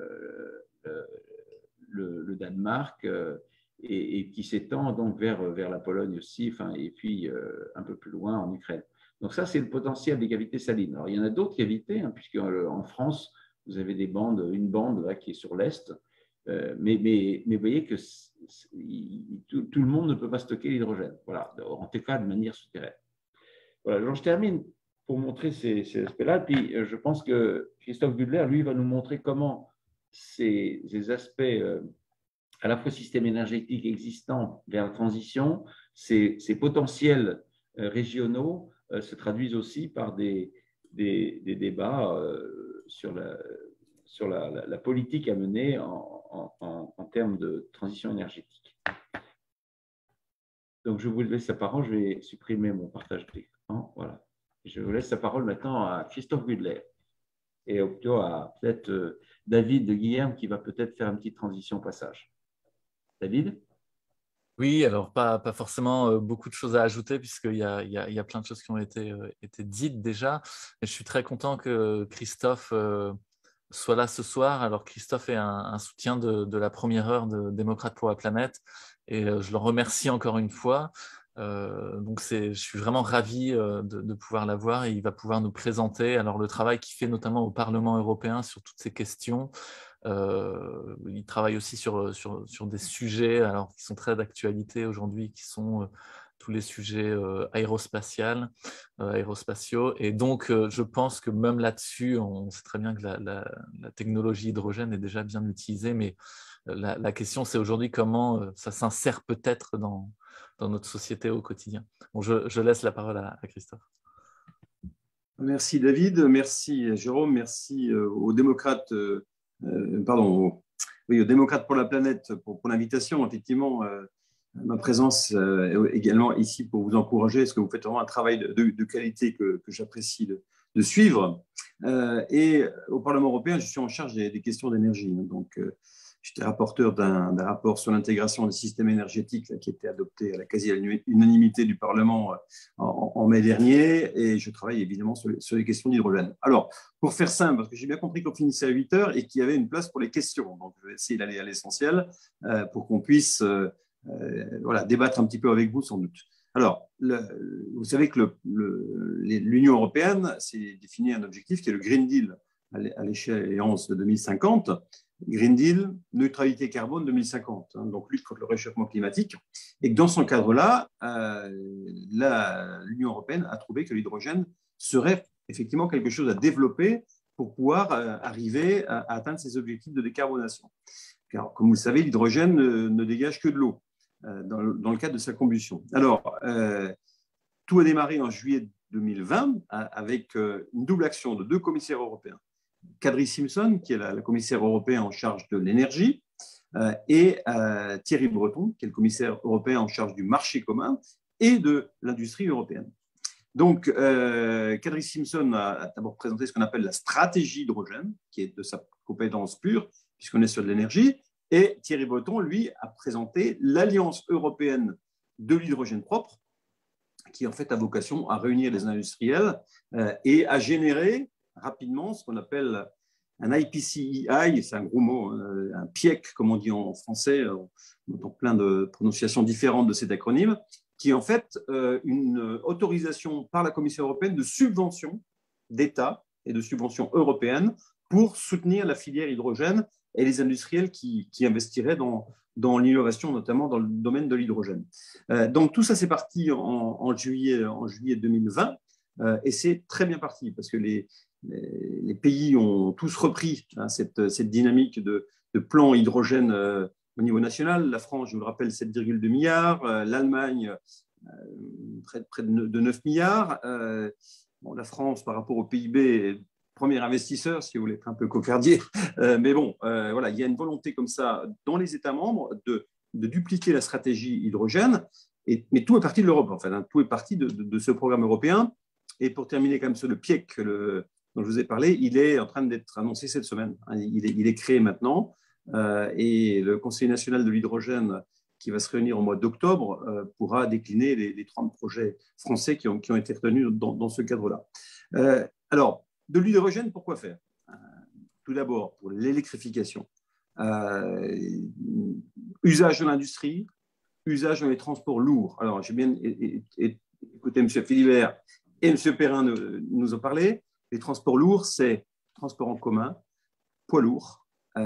le Danemark, et qui s'étend donc vers la Pologne aussi, et puis un peu plus loin en Ukraine. Donc ça, c'est le potentiel des cavités salines. Alors, il y en a d'autres cavités, hein, puisque en France, vous avez une bande là, qui est sur l'Est, mais vous voyez que tout le monde ne peut pas stocker l'hydrogène, voilà, en tout cas de manière souterraine. Voilà, donc je termine pour montrer ces aspects-là, puis je pense que Christophe Gudler, lui, va nous montrer comment ces aspects à la fois système énergétique existant vers la transition, ces potentiels régionaux se traduisent aussi par des débats sur la politique à mener en termes de transition énergétique. Donc, je vous laisse la parole. Je vais supprimer mon partage d'écran. Voilà. Je vous laisse la parole maintenant à Christophe Gudler et plutôt à peut-être David de Guilherme qui va peut-être faire une petite transition au passage. David? Oui, alors pas forcément beaucoup de choses à ajouter puisqu'il y a plein de choses qui ont été dites déjà. Et je suis très content que Christophe soit là ce soir. Alors Christophe est un soutien de la première heure de Démocrates pour la planète et je le remercie encore une fois. Donc je suis vraiment ravi de pouvoir l'avoir et il va pouvoir nous présenter alors le travail qu'il fait notamment au Parlement européen sur toutes ces questions. Il travaille aussi sur des sujets alors, qui sont très d'actualité aujourd'hui, qui sont tous les sujets aérospatiaux. Et donc, je pense que même là-dessus, on sait très bien que la technologie hydrogène est déjà bien utilisée, mais la question, c'est aujourd'hui comment ça s'insère peut-être dans notre société au quotidien. Bon, je laisse la parole à Christophe. Merci David, merci Jérôme, merci aux démocrates, aux démocrates pour la planète pour l'invitation. Effectivement, ma présence également ici pour vous encourager, parce que vous faites vraiment un travail de qualité que j'apprécie de suivre. Et au Parlement européen, je suis en charge des questions d'énergie. Donc, j'étais rapporteur d'un rapport sur l'intégration des systèmes énergétiques là, qui a été adopté à la quasi-unanimité du Parlement en mai dernier, et je travaille évidemment sur les questions d'hydrogène. Alors, pour faire simple, parce que j'ai bien compris qu'on finissait à 8 heures et qu'il y avait une place pour les questions, donc je vais essayer d'aller à l'essentiel pour qu'on puisse débattre un petit peu avec vous sans doute. Alors, vous savez que l'Union européenne s'est défini un objectif qui est le Green Deal à l'échéance de 2050. Green Deal, neutralité carbone 2050, hein, donc lutte contre le réchauffement climatique. Et que dans ce cadre-là, l'Union européenne a trouvé que l'hydrogène serait effectivement quelque chose à développer pour pouvoir arriver à atteindre ces objectifs de décarbonation. Car, comme vous le savez, l'hydrogène ne dégage que de l'eau dans le cadre de sa combustion. Alors, tout a démarré en juillet 2020 avec une double action de 2 commissaires européens. Kadri Simpson, qui est la commissaire européenne en charge de l'énergie, et Thierry Breton, qui est le commissaire européen en charge du marché commun et de l'industrie européenne. Donc, Kadri Simpson a d'abord présenté ce qu'on appelle la stratégie hydrogène, qui est de sa compétence pure, puisqu'on est sur de l'énergie, et Thierry Breton, lui, a présenté l'Alliance européenne de l'hydrogène propre, qui en fait a vocation à réunir les industriels et à générer rapidement ce qu'on appelle un IPCEI, c'est un gros mot, un PIEC, comme on dit en français, on entend plein de prononciations différentes de cet acronyme, qui est en fait une autorisation par la Commission européenne de subventions d'État et de subventions européennes pour soutenir la filière hydrogène et les industriels qui investiraient dans l'innovation, notamment dans le domaine de l'hydrogène. Donc tout ça, c'est parti en juillet 2020 et c'est très bien parti parce que les pays ont tous repris cette dynamique de plan hydrogène au niveau national. La France, je vous le rappelle, 7,2 milliards, l'Allemagne, près de 9 milliards. Bon, la France, par rapport au PIB, premier investisseur, si vous voulez être un peu cocardier. Mais bon, voilà, il y a une volonté comme ça dans les États membres de dupliquer la stratégie hydrogène. Mais tout est parti de l'Europe, en fait. Hein, tout est parti de ce programme européen. Et pour terminer quand même sur le PIEC dont je vous ai parlé, il est en train d'être annoncé cette semaine. Hein, il est créé maintenant. Et le Conseil national de l'hydrogène, qui va se réunir au mois d'octobre, pourra décliner les 30 projets français qui ont été retenus dans ce cadre-là. Alors, de l'hydrogène, pourquoi faire? Tout d'abord, pour l'électrification. Usage dans l'industrie, usage dans les transports lourds. Alors, j'ai bien écouté M. Philibert et M. Perrin nous en parler. Les transports lourds, c'est transport en commun, poids lourds.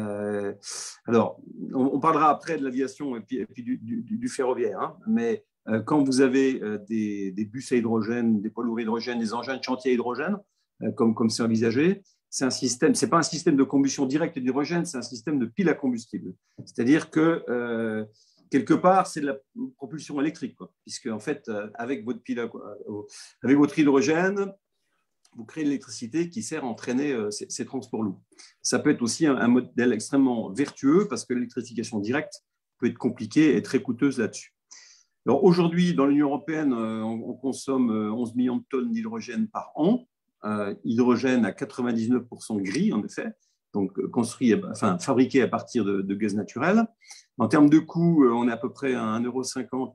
Alors, on parlera après de l'aviation et puis du ferroviaire, hein, mais quand vous avez des bus à hydrogène, des poids lourds à hydrogène, des engins de chantier à hydrogène, comme c'est envisagé, c'est un système, c'est pas un système de combustion directe d'hydrogène, c'est un système de pile à combustible. C'est-à-dire que quelque part, c'est de la propulsion électrique, quoi, puisque en fait, avec votre pile avec votre hydrogène, vous créez de l'électricité qui sert à entraîner ces transports lourds. Ça peut être aussi un modèle extrêmement vertueux parce que l'électrification directe peut être compliquée et très coûteuse là-dessus. Alors aujourd'hui, dans l'Union européenne, on consomme 11 millions de tonnes d'hydrogène par an. Hydrogène à 99% gris, en effet, donc fabriqué à partir de gaz naturel. En termes de coût, on est à peu près à 1,50 €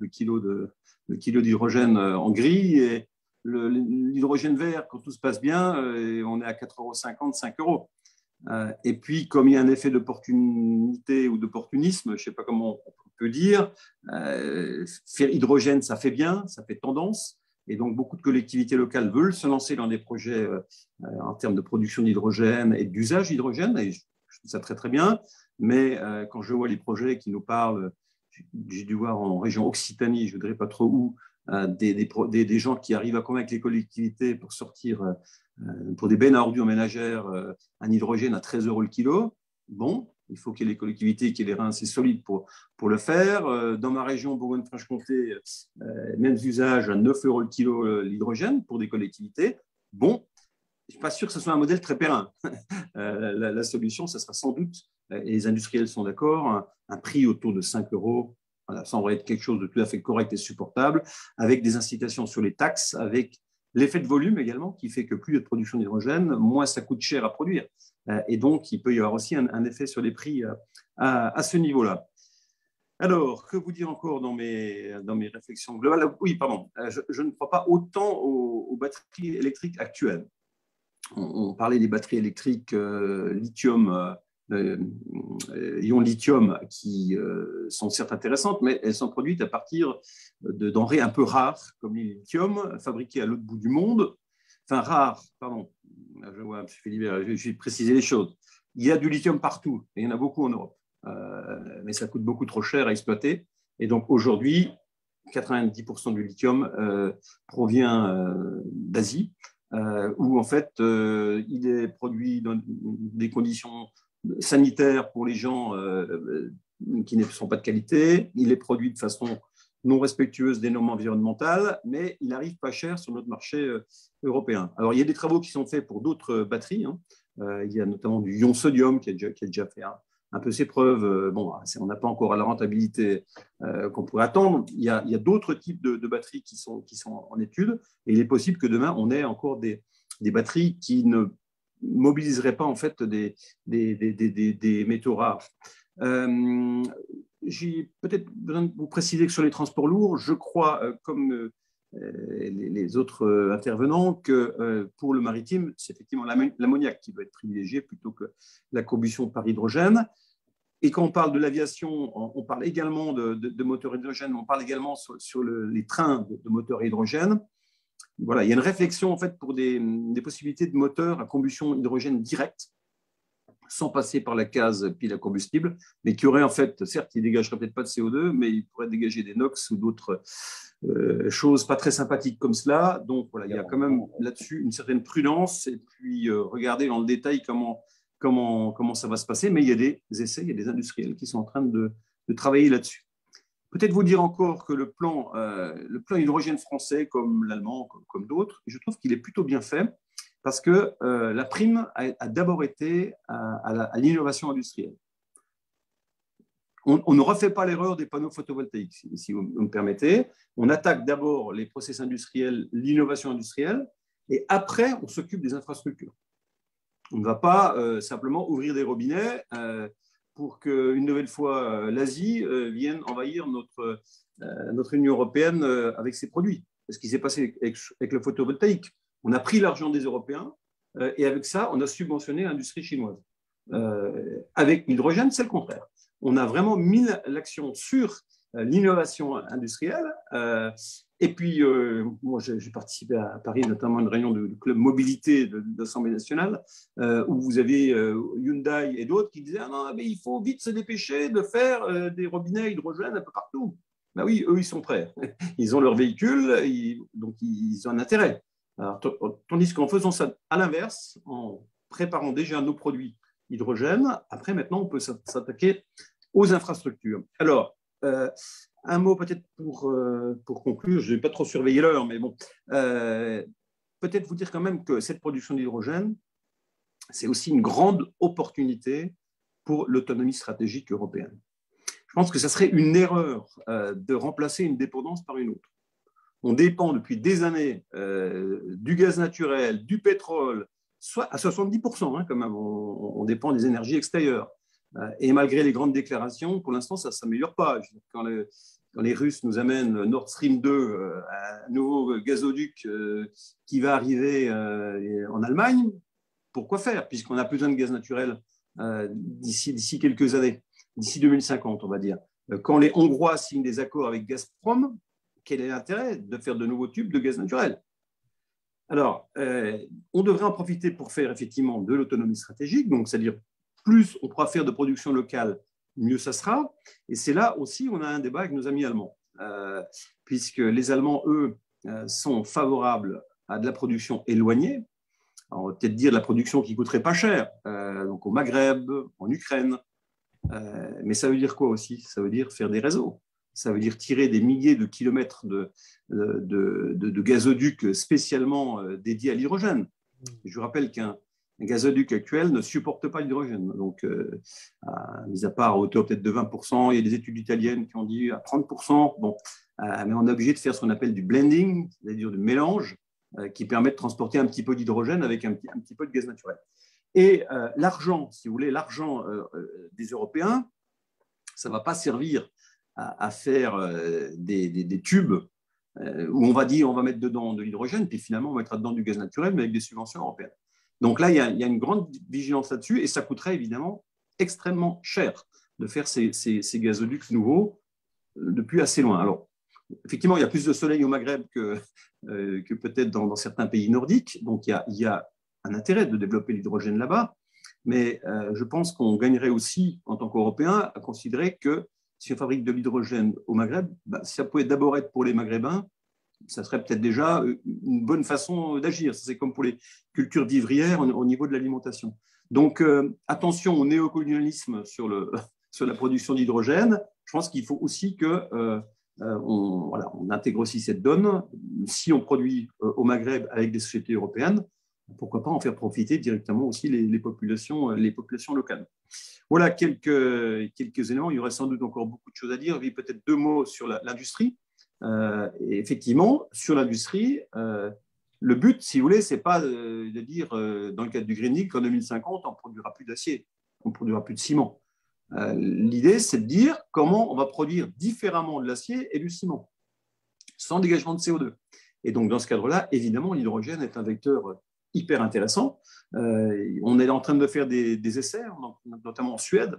le kilo d'hydrogène en gris. Et l'hydrogène vert, quand tout se passe bien, on est à 4,50 €, 5 €. Et puis, comme il y a un effet d'opportunité ou d'opportunisme, je ne sais pas comment on peut dire, faire hydrogène, ça fait bien, ça fait tendance. Et donc, beaucoup de collectivités locales veulent se lancer dans des projets en termes de production d'hydrogène et d'usage d'hydrogène. Et je trouve ça très, très bien. Mais quand je vois les projets qui nous parlent, j'ai dû voir en région Occitanie, je ne dirais pas trop où, des gens qui arrivent à convaincre les collectivités pour sortir pour des bennes à ordures ménagères un hydrogène à 13 € le kilo. Bon, il faut qu'il y ait les collectivités qui aient les reins assez solides pour le faire. Dans ma région, Bourgogne-Franche-Comté, mêmes usages à 9 € le kilo l'hydrogène pour des collectivités. Bon, je ne suis pas sûr que ce soit un modèle très périn. La solution, ce sera sans doute, et les industriels sont d'accord, un prix autour de 5 €. Voilà, ça aurait été quelque chose de tout à fait correct et supportable, avec des incitations sur les taxes, avec l'effet de volume également, qui fait que plus il y a de production d'hydrogène, moins ça coûte cher à produire. Et donc, il peut y avoir aussi un effet sur les prix à ce niveau-là. Alors, que vous dire encore dans mes réflexions globales? Oui, pardon, je ne crois pas autant aux batteries électriques actuelles. On parlait des batteries électriques lithium ions de lithium qui sont certes intéressantes, mais elles sont produites à partir de denrées un peu rares, comme le lithium, fabriquées à l'autre bout du monde. Enfin, rares, pardon, je vois, M. Philibert, je vais préciser les choses. Il y a du lithium partout, et il y en a beaucoup en Europe, mais ça coûte beaucoup trop cher à exploiter. Et donc aujourd'hui, 90% du lithium provient d'Asie, où en fait il est produit dans des conditions sanitaires pour les gens qui ne sont pas de qualité, il est produit de façon non respectueuse des normes environnementales, mais il arrive pas cher sur notre marché européen. Alors il y a des travaux qui sont faits pour d'autres batteries, hein. Il y a notamment du ion sodium qui a déjà fait un peu ses preuves. Bon, on n'a pas encore la rentabilité qu'on pourrait attendre. Il y a d'autres types de batteries qui sont en étude, et il est possible que demain, on ait encore des batteries qui ne mobiliseraient pas en fait des métaux rares. J'ai peut-être besoin de vous préciser que sur les transports lourds, je crois, comme les autres intervenants, que pour le maritime, c'est effectivement l'ammoniac qui va être privilégié plutôt que la combustion par hydrogène. Et quand on parle de l'aviation, on parle également de moteurs hydrogène, on parle également sur les trains de moteurs hydrogène. Voilà, il y a une réflexion en fait pour des possibilités de moteurs à combustion hydrogène directe, sans passer par la case pile à combustible, mais qui aurait en fait, certes, il ne dégagerait peut-être pas de CO2, mais il pourrait dégager des NOx ou d'autres choses pas très sympathiques comme cela. Donc voilà, il y a quand même là-dessus une certaine prudence, et puis regarder dans le détail comment ça va se passer, mais il y a des essais, il y a des industriels qui sont en train de travailler là-dessus. Peut-être vous dire encore que le plan hydrogène français, comme l'allemand, comme d'autres, je trouve qu'il est plutôt bien fait, parce que la prime a d'abord été à l'innovation industrielle. On ne refait pas l'erreur des panneaux photovoltaïques, si vous me permettez. On attaque d'abord les process industriels, l'innovation industrielle, et après, on s'occupe des infrastructures. On ne va pas simplement ouvrir des robinets pour qu'une nouvelle fois l'Asie vienne envahir notre Union européenne avec ses produits. C'est ce qui s'est passé avec le photovoltaïque. On a pris l'argent des Européens et avec ça, on a subventionné l'industrie chinoise. Avec l'hydrogène, c'est le contraire. On a vraiment mis l'action sur l'innovation industrielle. Et puis, moi, j'ai participé à Paris, notamment à une réunion du club mobilité de l'Assemblée nationale, où vous avez Hyundai et d'autres qui disaient « Ah non, mais il faut vite se dépêcher de faire des robinets hydrogène un peu partout. » Ben oui, eux, ils sont prêts. Ils ont leur véhicule, donc ils ont un intérêt. Alors, tandis qu'en faisant ça à l'inverse, en préparant déjà nos produits hydrogène, après, maintenant, on peut s'attaquer aux infrastructures. Alors, un mot peut-être pour conclure, je n'ai pas trop surveillé l'heure, mais bon, peut-être vous dire quand même que cette production d'hydrogène, c'est aussi une grande opportunité pour l'autonomie stratégique européenne. Je pense que ça serait une erreur de remplacer une dépendance par une autre. On dépend depuis des années du gaz naturel, du pétrole, soit à 70% hein, quand même, on dépend des énergies extérieures. Et malgré les grandes déclarations, pour l'instant, ça ne s'améliore pas. Quand les Russes nous amènent Nord Stream 2, un nouveau gazoduc qui va arriver en Allemagne, pourquoi faire, puisqu'on a besoin de gaz naturel d'ici quelques années, d'ici 2050, on va dire. Quand les Hongrois signent des accords avec Gazprom, quel est l'intérêt de faire de nouveaux tubes de gaz naturel? Alors, on devrait en profiter pour faire effectivement de l'autonomie stratégique, donc c'est-à-dire plus on pourra faire de production locale, mieux ça sera. Et c'est là aussi où on a un débat avec nos amis allemands, puisque les Allemands, eux, sont favorables à de la production éloignée. Alors, on va peut-être dire de la production qui ne coûterait pas cher, donc au Maghreb, en Ukraine. Mais ça veut dire quoi aussi? Ça veut dire faire des réseaux. Ça veut dire tirer des milliers de kilomètres de gazoducs spécialement dédiés à l'hydrogène. Je vous rappelle qu'un gazoduc actuel ne supporte pas l'hydrogène. Donc, mis à part à hauteur peut-être de 20%, il y a des études italiennes qui ont dit à 30%. Bon, mais on est obligé de faire ce qu'on appelle du blending, c'est-à-dire du mélange, qui permet de transporter un petit peu d'hydrogène avec un petit peu de gaz naturel. Et l'argent, si vous voulez, l'argent des Européens, ça ne va pas servir à faire des tubes où on va dire on va mettre dedans de l'hydrogène, puis finalement on mettra dedans du gaz naturel, mais avec des subventions européennes. Donc là, il y a une grande vigilance là-dessus, et ça coûterait évidemment extrêmement cher de faire ces gazoducs nouveaux depuis assez loin. Alors, effectivement, il y a plus de soleil au Maghreb que peut-être dans certains pays nordiques, donc il y a un intérêt de développer l'hydrogène là-bas, mais je pense qu'on gagnerait aussi, en tant qu'Européens, à considérer que si on fabrique de l'hydrogène au Maghreb, si ça pouvait d'abord être pour les Maghrébins, ça serait peut-être déjà une bonne façon d'agir. C'est comme pour les cultures vivrières au niveau de l'alimentation. Donc, attention au néocolonialisme sur la production d'hydrogène. Je pense qu'il faut aussi on intègre aussi cette donne. Si on produit au Maghreb avec des sociétés européennes, pourquoi pas en faire profiter directement aussi les populations locales. Voilà quelques éléments. Il y aurait sans doute encore beaucoup de choses à dire. Il y a peut-être 2 mots sur l'industrie. Et effectivement, sur l'industrie, le but, si vous voulez, ce n'est pas de dire, dans le cadre du Green Deal, qu'en 2050, on ne produira plus d'acier, on ne produira plus de ciment. L'idée, c'est de dire comment on va produire différemment de l'acier et du ciment, sans dégagement de CO2. Et donc, dans ce cadre-là, évidemment, l'hydrogène est un vecteur hyper intéressant. On est en train de faire des essais, notamment en Suède.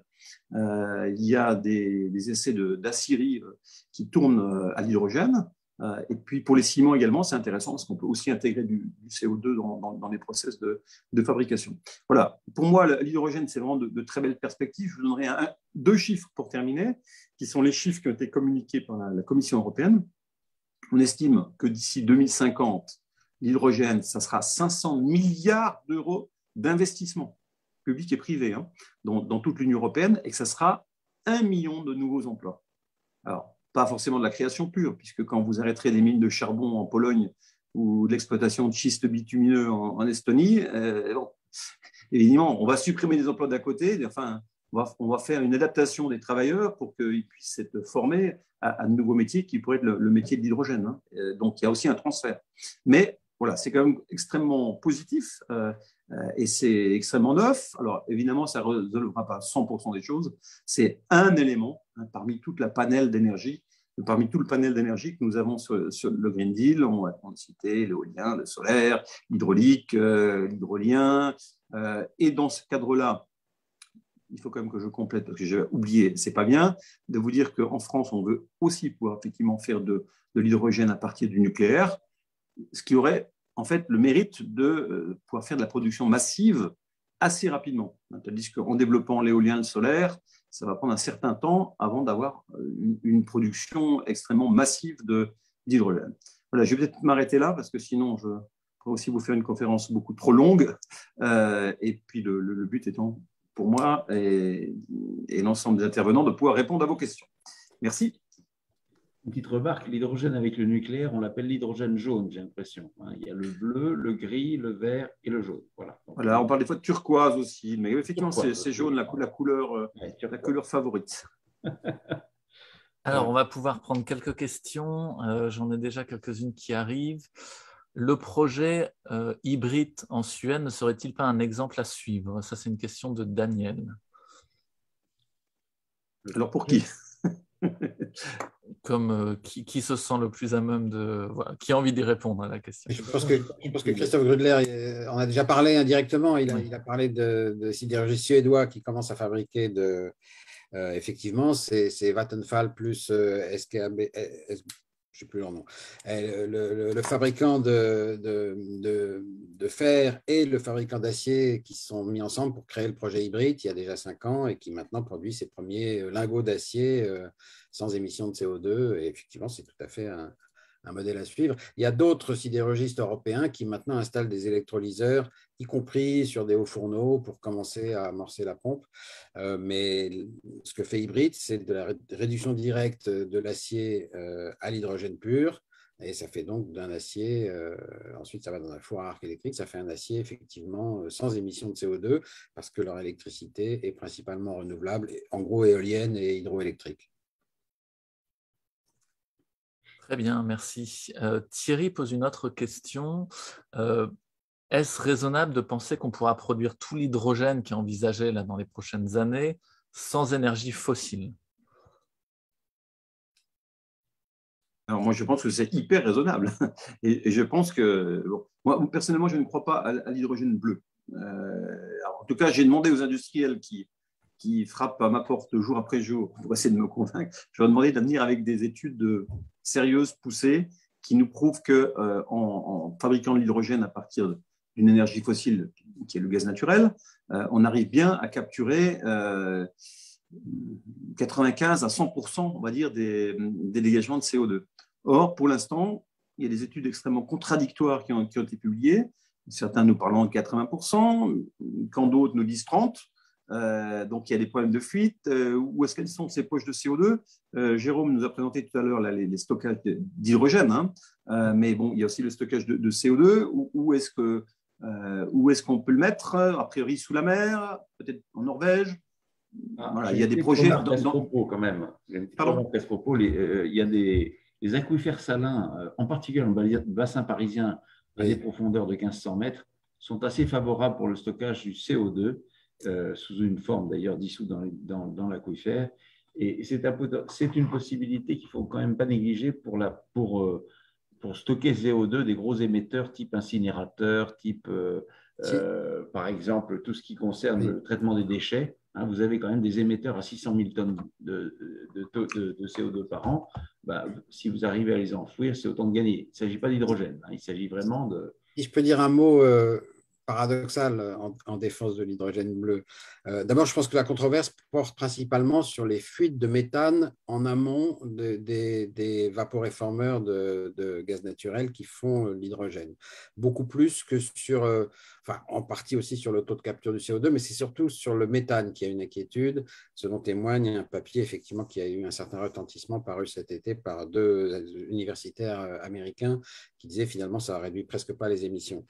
Il y a des essais d'aciérie qui tournent à l'hydrogène. Et puis pour les ciments également, c'est intéressant parce qu'on peut aussi intégrer du CO2 dans les process de fabrication. Voilà, pour moi, l'hydrogène, c'est vraiment de très belles perspectives. Je vous donnerai 2 chiffres pour terminer, qui sont les chiffres qui ont été communiqués par la Commission européenne. On estime que d'ici 2050, l'hydrogène, ça sera 500 milliards d'euros d'investissement public et privé dans toute l'Union européenne et que ça sera 1 million de nouveaux emplois. Alors, pas forcément de la création pure, puisque quand vous arrêterez des mines de charbon en Pologne ou de l'exploitation de schiste bitumineux en Estonie, évidemment, on va supprimer des emplois d'à côté, enfin, on va faire une adaptation des travailleurs pour qu'ils puissent être formés à de nouveaux métiers qui pourraient être le métier de l'hydrogène. Donc, il y a aussi un transfert. Mais voilà, c'est quand même extrêmement positif et c'est extrêmement neuf. Alors, évidemment, ça ne résolvera pas 100% des choses. C'est un élément parmi toute la panel d'énergie, parmi tout le panel d'énergie que nous avons sur le Green Deal. On a cité l'éolien, le solaire, l'hydraulique, l'hydrolien. Et dans ce cadre-là, il faut quand même que je complète, parce que j'ai oublié, c'est pas bien, de vous dire qu'en France, on veut aussi pouvoir effectivement faire de l'hydrogène à partir du nucléaire, ce qui aurait en fait le mérite de pouvoir faire de la production massive assez rapidement. Tandis qu'en développant l'éolien, le solaire, ça va prendre un certain temps avant d'avoir une production extrêmement massive d'hydrogène. Voilà, je vais peut-être m'arrêter là, parce que sinon, je pourrais aussi vous faire une conférence beaucoup trop longue. Et puis le but étant, pour moi et l'ensemble des intervenants, de pouvoir répondre à vos questions. Merci. Une petite remarque, l'hydrogène avec le nucléaire, on l'appelle l'hydrogène jaune, j'ai l'impression. Il y a le bleu, le gris, le vert et le jaune. Voilà. Donc, on parle des fois de turquoise aussi, mais effectivement, c'est jaune, la couleur favorite. Alors, on va pouvoir prendre quelques questions. J'en ai déjà quelques-unes qui arrivent. Le projet hybride en Suède ne serait-il pas un exemple à suivre? Ça, c'est une question de Daniel. Alors, pour qui? Comme qui se sent le plus à même qui a envie d'y répondre à la question. Je pense que Christophe Grudler, on a déjà parlé indirectement, il a parlé de sidérurgie suédois qui commence à fabriquer effectivement, c'est Vattenfall plus SKB, je ne sais plus leur nom, le fabricant de fer et le fabricant d'acier qui se sont mis ensemble pour créer le projet hybride il y a déjà 5 ans et qui maintenant produit ses premiers lingots d'acier sans émission de CO2. Et effectivement, c'est tout à fait un modèle à suivre. Il y a d'autres sidérurgistes européens qui maintenant installent des électrolyseurs, y compris sur des hauts fourneaux, pour commencer à amorcer la pompe. Mais ce que fait Hybrid, c'est de la réduction directe de l'acier à l'hydrogène pur. Et ça fait donc d'un acier, ensuite ça va dans un four à arc électrique, ça fait un acier effectivement sans émission de CO2 parce que leur électricité est principalement renouvelable, en gros éolienne et hydroélectrique. Très bien, merci. Thierry pose une autre question. Est-ce raisonnable de penser qu'on pourra produire tout l'hydrogène qui est envisagé là, dans les prochaines années sans énergie fossile? Alors moi, je pense que c'est hyper raisonnable. Et je pense que, moi, personnellement, je ne crois pas à l'hydrogène bleu. En tout cas, j'ai demandé aux industriels qui qui frappent à ma porte jour après jour pour essayer de me convaincre, je leur ai demandé de venir avec des études sérieuses, poussées, qui nous prouvent qu'en fabriquant de l'hydrogène à partir d'une énergie fossile qui est le gaz naturel, on arrive bien à capturer 95 à 100%, on va dire, des dégagements de CO2. Or, pour l'instant, il y a des études extrêmement contradictoires qui ont été publiées. Certains nous parlent de 80%, quand d'autres nous disent 30%. Donc, il y a des problèmes de fuite. Où est-ce qu'elles sont ces poches de CO2 ? Jérôme nous a présenté tout à l'heure les stockages d'hydrogène, hein. Mais bon, il y a aussi le stockage de CO2. Où est-ce qu'on peut le mettre ? A priori, sous la mer, peut-être en Norvège. Voilà, il y a des projets. Quand même. Pardon ? Il y a des aquifères salins, en particulier dans le bassin parisien, à des profondeurs de 1500 mètres, sont assez favorables pour le stockage du CO2, sous une forme d'ailleurs dissoute dans l'aquifère. Et c'est une possibilité qu'il ne faut quand même pas négliger pour stocker CO2 des gros émetteurs type incinérateur, type, par exemple, tout ce qui concerne le traitement des déchets. Hein, vous avez quand même des émetteurs à 600 000 tonnes de CO2 par an. Bah, si vous arrivez à les enfouir, c'est autant de gagner. Il ne s'agit pas d'hydrogène, hein, il s'agit vraiment de… Si je peux dire un mot paradoxal en défense de l'hydrogène bleu. D'abord, je pense que la controverse porte principalement sur les fuites de méthane en amont des vaporéformeurs de gaz naturel qui font l'hydrogène. Beaucoup plus que sur, enfin, en partie aussi sur le taux de capture du CO2, mais c'est surtout sur le méthane qui a une inquiétude, ce dont témoigne un papier effectivement qui a eu un certain retentissement paru cet été par 2 universitaires américains qui disaient finalement ça réduit presque pas les émissions.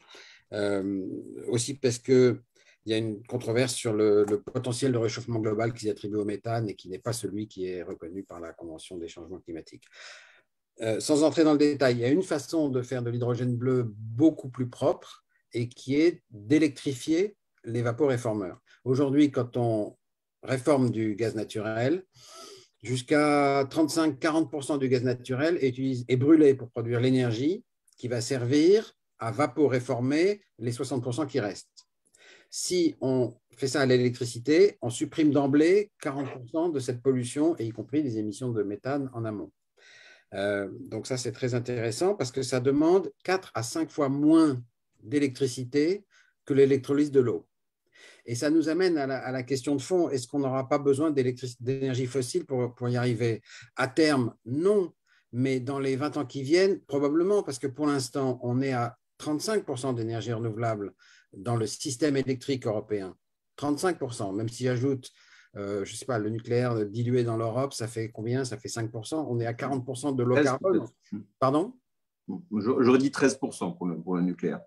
Aussi parce qu'il y a une controverse sur le potentiel de réchauffement global qu'ils attribuent au méthane et qui n'est pas celui qui est reconnu par la Convention des changements climatiques. Sans entrer dans le détail, il y a une façon de faire de l'hydrogène bleu beaucoup plus propre et qui est d'électrifier les vaporéformeurs. Aujourd'hui, quand on réforme du gaz naturel, jusqu'à 35-40% du gaz naturel est brûlé pour produire l'énergie qui va servir à vaporéformer les 60% qui restent. Si on fait ça à l'électricité, on supprime d'emblée 40% de cette pollution, et y compris les émissions de méthane en amont. Donc ça, c'est très intéressant parce que ça demande 4 à 5 fois moins d'électricité que l'électrolyse de l'eau. Et ça nous amène à la question de fond, est-ce qu'on n'aura pas besoin d'énergie fossile pour y arriver ? À terme, non, mais dans les 20 ans qui viennent, probablement, parce que pour l'instant, on est à 35% d'énergie renouvelable dans le système électrique européen. 35%, même si j'ajoute, je ne sais pas, le nucléaire dilué dans l'Europe, ça fait combien ? Ça fait 5%. On est à 40% de low carbone. Pardon ? J'aurais dit 13% pour le nucléaire.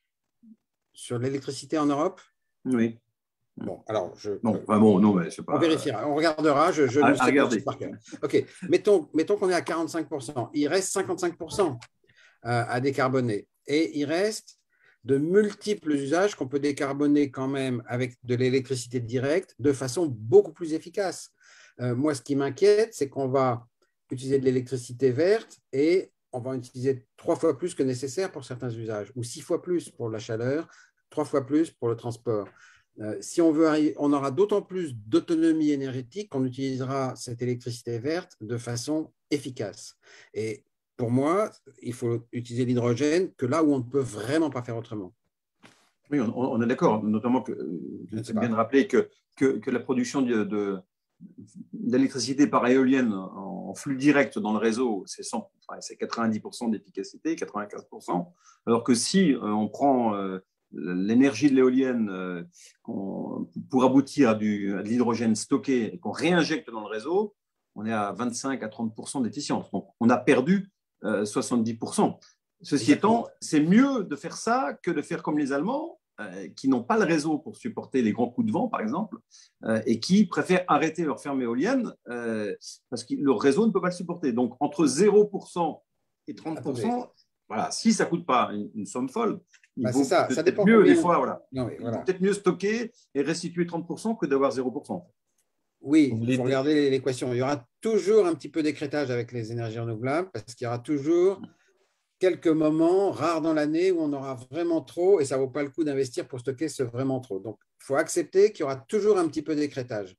Sur l'électricité en Europe ? Oui. Bon, alors non, mais c'est pas… On vérifiera, on regardera. Je ne sais pas par cœur. OK, mettons qu'on est à 45%. Il reste 55% à décarboner. Et il reste de multiples usages qu'on peut décarboner quand même avec de l'électricité directe de façon beaucoup plus efficace. Moi, ce qui m'inquiète, c'est qu'on va utiliser de l'électricité verte et on va utiliser 3 fois plus que nécessaire pour certains usages, ou 6 fois plus pour la chaleur, 3 fois plus pour le transport. Si on veut arriver, on aura d'autant plus d'autonomie énergétique qu'on utilisera cette électricité verte de façon efficace. Et pour moi, il faut utiliser l'hydrogène que là où on ne peut vraiment pas faire autrement. Oui, on est d'accord, notamment que c'est bien de rappeler que la production d'électricité par éolienne en flux direct dans le réseau, c'est 90% d'efficacité, 95%, alors que si on prend l'énergie de l'éolienne pour aboutir à de l'hydrogène stocké et qu'on réinjecte dans le réseau, on est à 25 à 30% d'efficience. Donc, on a perdu 70%. Ceci étant, c'est mieux de faire ça que de faire comme les Allemands, qui n'ont pas le réseau pour supporter les grands coups de vent, par exemple, et qui préfèrent arrêter leur ferme éolienne parce que leur réseau ne peut pas le supporter. Donc, entre 0% et 30%, voilà, si ça ne coûte pas une somme folle, il vaut peut-être mieux, des fois, voilà. Il vaut peut-être mieux stocker et restituer 30% que d'avoir 0%. Oui, il faut regarder l'équation. Il y aura toujours un petit peu d'écrêtage avec les énergies renouvelables parce qu'il y aura toujours quelques moments rares dans l'année où on aura vraiment trop et ça ne vaut pas le coup d'investir pour stocker ce vraiment trop. Donc, il faut accepter qu'il y aura toujours un petit peu d'écrêtage.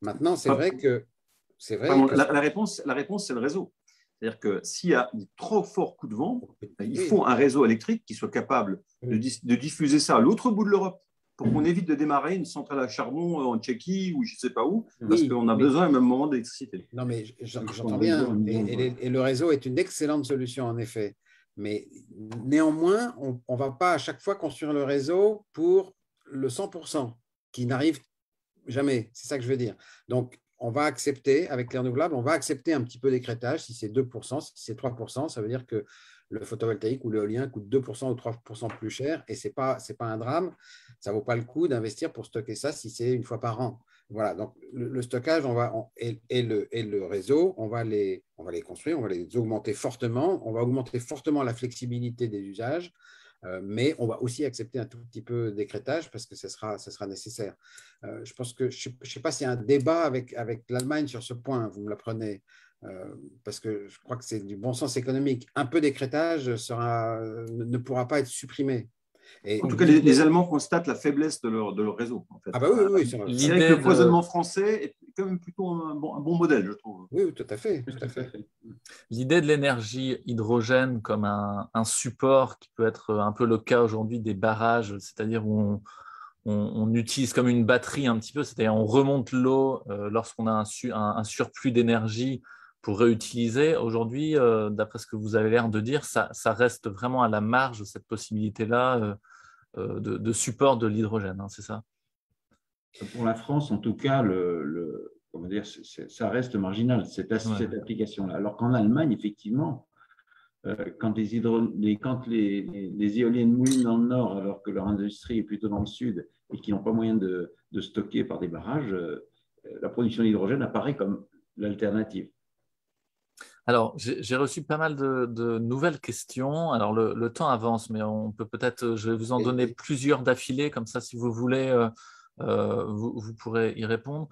Maintenant, c'est vrai que… La réponse, c'est le réseau. C'est-à-dire que s'il y a un trop fort coup de vent, il faut un réseau électrique qui soit capable de diffuser ça à l'autre bout de l'Europe pour qu'on évite de démarrer une centrale à charbon en Tchéquie ou je ne sais pas où, parce qu'on a besoin à un même moment d'électricité. Non, mais j'entends bien. Et le réseau est une excellente solution, en effet. Mais néanmoins, on ne va pas à chaque fois construire le réseau pour le 100%, qui n'arrive jamais. C'est ça que je veux dire. Donc, on va accepter, avec les renouvelables, on va accepter un petit peu d'écrêtage. Si c'est 2%, si c'est 3%, ça veut dire que le photovoltaïque ou l'éolien coûte 2% ou 3% plus cher et ce n'est pas un drame. Ça ne vaut pas le coup d'investir pour stocker ça si c'est une fois par an. Voilà, donc le stockage et le réseau, on va les construire, on va les augmenter fortement. On va augmenter fortement la flexibilité des usages, mais on va aussi accepter un tout petit peu d'écrêtage parce que ce sera nécessaire. Je pense que je ne sais pas s'il y a un débat avec l'Allemagne sur ce point, vous me l'apprenez, parce que je crois que c'est du bon sens économique. Un peu d'écrétage ne pourra pas être supprimé. En tout cas, les Allemands constatent la faiblesse de leur réseau. En fait. Ah bah oui. C'est vrai que le foisonnement français est quand même plutôt un bon modèle, je trouve. Oui, tout à fait. L'idée de l'énergie hydrogène comme un support qui peut être un peu le cas aujourd'hui des barrages, c'est-à-dire où on utilise comme une batterie un petit peu, c'est-à-dire on remonte l'eau lorsqu'on a un surplus d'énergie pour réutiliser. Aujourd'hui, d'après ce que vous avez l'air de dire, ça reste vraiment à la marge, cette possibilité-là de support de l'hydrogène, hein, c'est ça? Pour la France, en tout cas, comment dire, ça reste marginal, cette application-là. Alors qu'en Allemagne, effectivement, quand les éoliennes moulinent dans le nord, alors que leur industrie est plutôt dans le sud et qui n'ont pas moyen de stocker par des barrages, la production d'hydrogène apparaît comme l'alternative. Alors, j'ai reçu pas mal de nouvelles questions. Alors, le temps avance, mais on peut peut-être, je vais vous en donner plusieurs d'affilée, comme ça, si vous voulez, vous pourrez y répondre.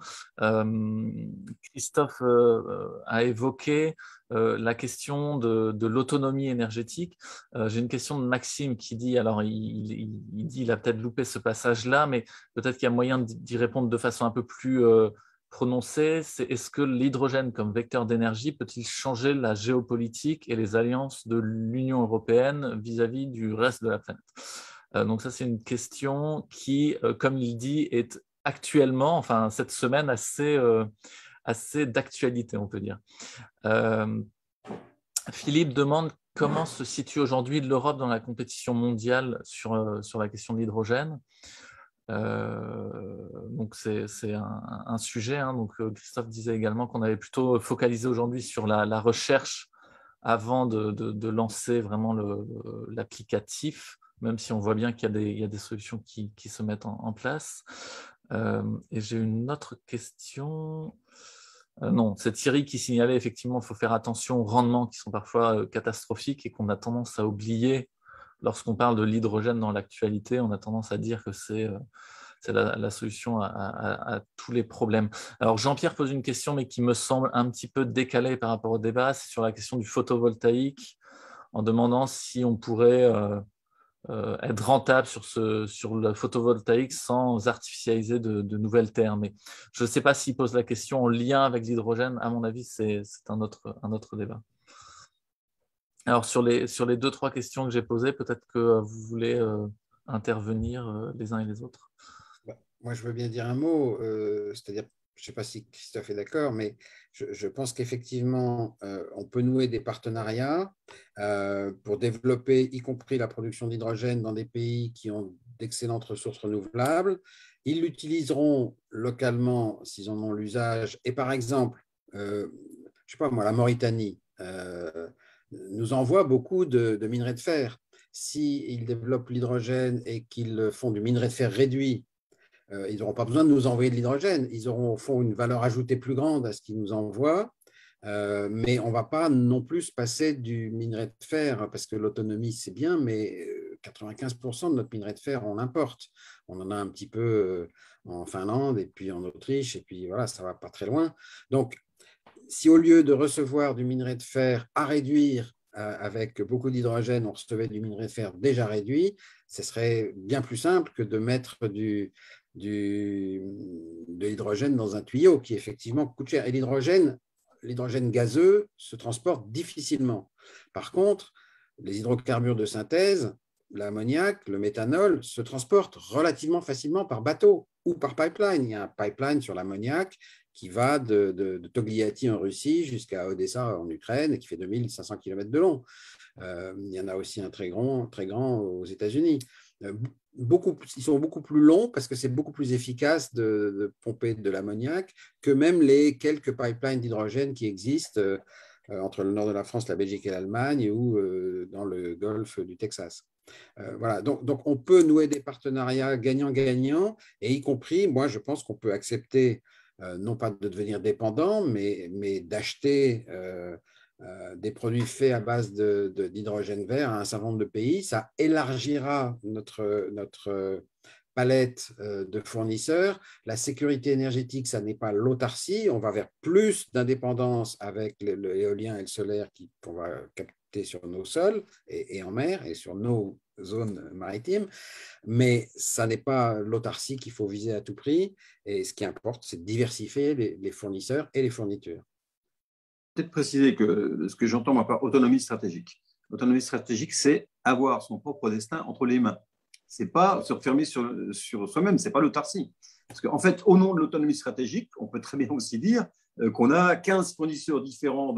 Christophe a évoqué la question de l'autonomie énergétique. J'ai une question de Maxime qui dit, alors il dit, il a peut-être loupé ce passage-là, mais peut-être qu'il y a moyen d'y répondre de façon un peu plus prononcée. C'est est-ce que l'hydrogène comme vecteur d'énergie peut-il changer la géopolitique et les alliances de l'Union européenne vis-à-vis du reste de la planète? Donc ça, c'est une question qui, comme il dit, est actuellement, enfin cette semaine, assez d'actualité, on peut dire. Philippe demande comment se situe aujourd'hui l'Europe dans la compétition mondiale sur la question de l'hydrogène. Donc c'est un sujet. Hein. Donc Christophe disait également qu'on avait plutôt focalisé aujourd'hui sur la recherche avant de lancer vraiment l'applicatif, même si on voit bien qu'il y a des solutions qui se mettent en place. Et j'ai une autre question. Non, c'est Thierry qui signalait effectivement qu'il faut faire attention aux rendements qui sont parfois catastrophiques et qu'on a tendance à oublier lorsqu'on parle de l'hydrogène dans l'actualité. On a tendance à dire que c'est la solution à tous les problèmes. Alors Jean-Pierre pose une question, mais qui me semble un petit peu décalée par rapport au débat, c'est sur la question du photovoltaïque, en demandant si on pourrait être rentable sur le photovoltaïque sans artificialiser de nouvelles terres. Mais je ne sais pas s'il pose la question en lien avec l'hydrogène. À mon avis, c'est un autre débat. Alors, sur les 2-3 questions que j'ai posées, peut-être que vous voulez intervenir les uns et les autres. Moi, je veux bien dire un mot, c'est-à-dire, je ne sais pas si Christophe est d'accord, mais je pense qu'effectivement, on peut nouer des partenariats pour développer, y compris la production d'hydrogène dans des pays qui ont d'excellentes ressources renouvelables. Ils l'utiliseront localement s'ils en ont l'usage. Et par exemple, je ne sais pas moi, la Mauritanie nous envoie beaucoup de minerais de fer. S'ils développent l'hydrogène et qu'ils font du minerai de fer réduit, ils n'auront pas besoin de nous envoyer de l'hydrogène. Ils auront au fond une valeur ajoutée plus grande à ce qu'ils nous envoient, mais on ne va pas non plus passer du minerai de fer, parce que l'autonomie, c'est bien, mais 95% de notre minerai de fer, on l'importe. On en a un petit peu en Finlande et puis en Autriche, et puis voilà, ça ne va pas très loin. Donc, si au lieu de recevoir du minerai de fer à réduire avec beaucoup d'hydrogène, on recevait du minerai de fer déjà réduit, ce serait bien plus simple que de mettre de l'hydrogène dans un tuyau qui effectivement coûte cher. Et l'hydrogène gazeux se transporte difficilement. Par contre, les hydrocarbures de synthèse, l'ammoniac, le méthanol, se transportent relativement facilement par bateau ou par pipeline. Il y a un pipeline sur l'ammoniac qui va de Togliatti en Russie jusqu'à Odessa en Ukraine et qui fait 2500 km de long. Il y en a aussi un très grand aux États-Unis. Ils sont beaucoup plus longs parce que c'est beaucoup plus efficace de pomper de l'ammoniac que même les quelques pipelines d'hydrogène qui existent entre le nord de la France, la Belgique et l'Allemagne ou dans le golfe du Texas. Voilà, donc on peut nouer des partenariats gagnant-gagnant et y compris, moi je pense qu'on peut accepter non pas de devenir dépendant, mais d'acheter des produits faits à base d'hydrogène vert à un certain nombre de pays. Ça élargira notre palette de fournisseurs. La sécurité énergétique, ça n'est pas l'autarcie. On va vers plus d'indépendance avec l'éolien et le solaire qu'on va capter sur nos sols et en mer et sur nos zones maritimes. Mais ça n'est pas l'autarcie qu'il faut viser à tout prix. Et ce qui importe, c'est de diversifier les fournisseurs et les fournitures. Peut-être préciser que ce que j'entends moi par autonomie stratégique. Autonomie stratégique, c'est avoir son propre destin entre les mains. Ce n'est pas se refermer sur soi-même, ce n'est pas l'autarcie. Parce qu'en fait, au nom de l'autonomie stratégique, on peut très bien aussi dire qu'on a 15 fournisseurs différents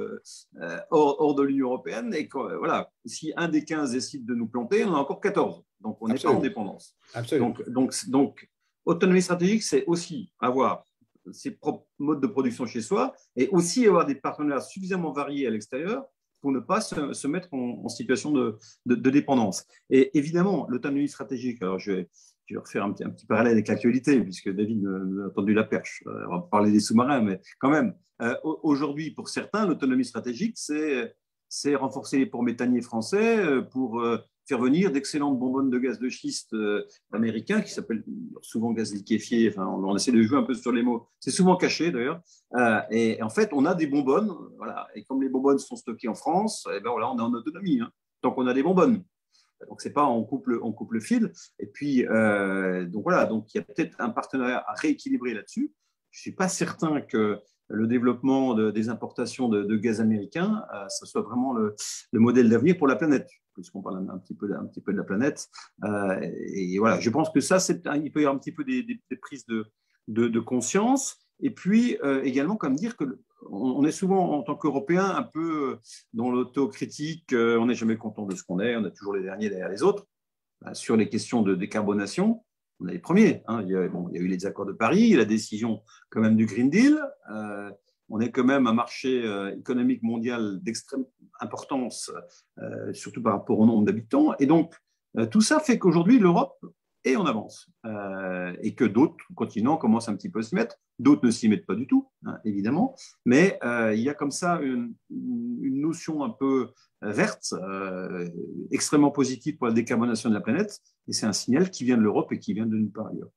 hors de l'Union européenne et que voilà, si un des 15 décide de nous planter, on a encore 14. Donc, on n'est pas en dépendance. Absolument. Donc, autonomie stratégique, c'est aussi avoir ses propres modes de production chez soi et aussi avoir des partenaires suffisamment variés à l'extérieur pour ne pas se mettre en situation de dépendance. Et évidemment, l'autonomie stratégique, alors je vais refaire un petit parallèle avec l'actualité, puisque David nous a tendu la perche. On va parler des sous-marins, mais quand même, aujourd'hui, pour certains, l'autonomie stratégique, c'est renforcer les ports méthaniers français pour faire venir d'excellentes bonbonnes de gaz de schiste américains qui s'appellent souvent gaz liquéfié. Enfin, on essaie de jouer un peu sur les mots. C'est souvent caché d'ailleurs. Et en fait, on a des bonbonnes. Voilà. Et comme les bonbonnes sont stockées en France, eh ben voilà, on est en autonomie. Hein, tant qu'on a des bonbonnes. Donc, c'est pas on coupe le fil. Et puis, donc voilà, donc il y a peut-être un partenariat à rééquilibrer là-dessus. Je ne suis pas certain que le développement des importations de gaz américain, ça soit vraiment le modèle d'avenir pour la planète, puisqu'on parle un petit peu de la planète. Et voilà, je pense que ça, il peut y avoir un petit peu des prises de conscience. Et puis, également, comme dire que on est souvent, en tant qu'Européens, un peu dans l'autocritique. On n'est jamais content de ce qu'on est. On a toujours les derniers derrière les autres. Sur les questions de décarbonation, on est les premiers. Hein. Il y a eu les accords de Paris, la décision quand même du Green Deal. On est quand même un marché économique mondial d'extrême importance, surtout par rapport au nombre d'habitants. Et donc, tout ça fait qu'aujourd'hui, l'Europe est en avance et que d'autres continents commencent un petit peu à s'y mettre. D'autres ne s'y mettent pas du tout, hein, évidemment. Mais il y a comme ça une notion un peu verte, extrêmement positive pour la décarbonation de la planète. Et c'est un signal qui vient de l'Europe et qui vient de nulle part ailleurs.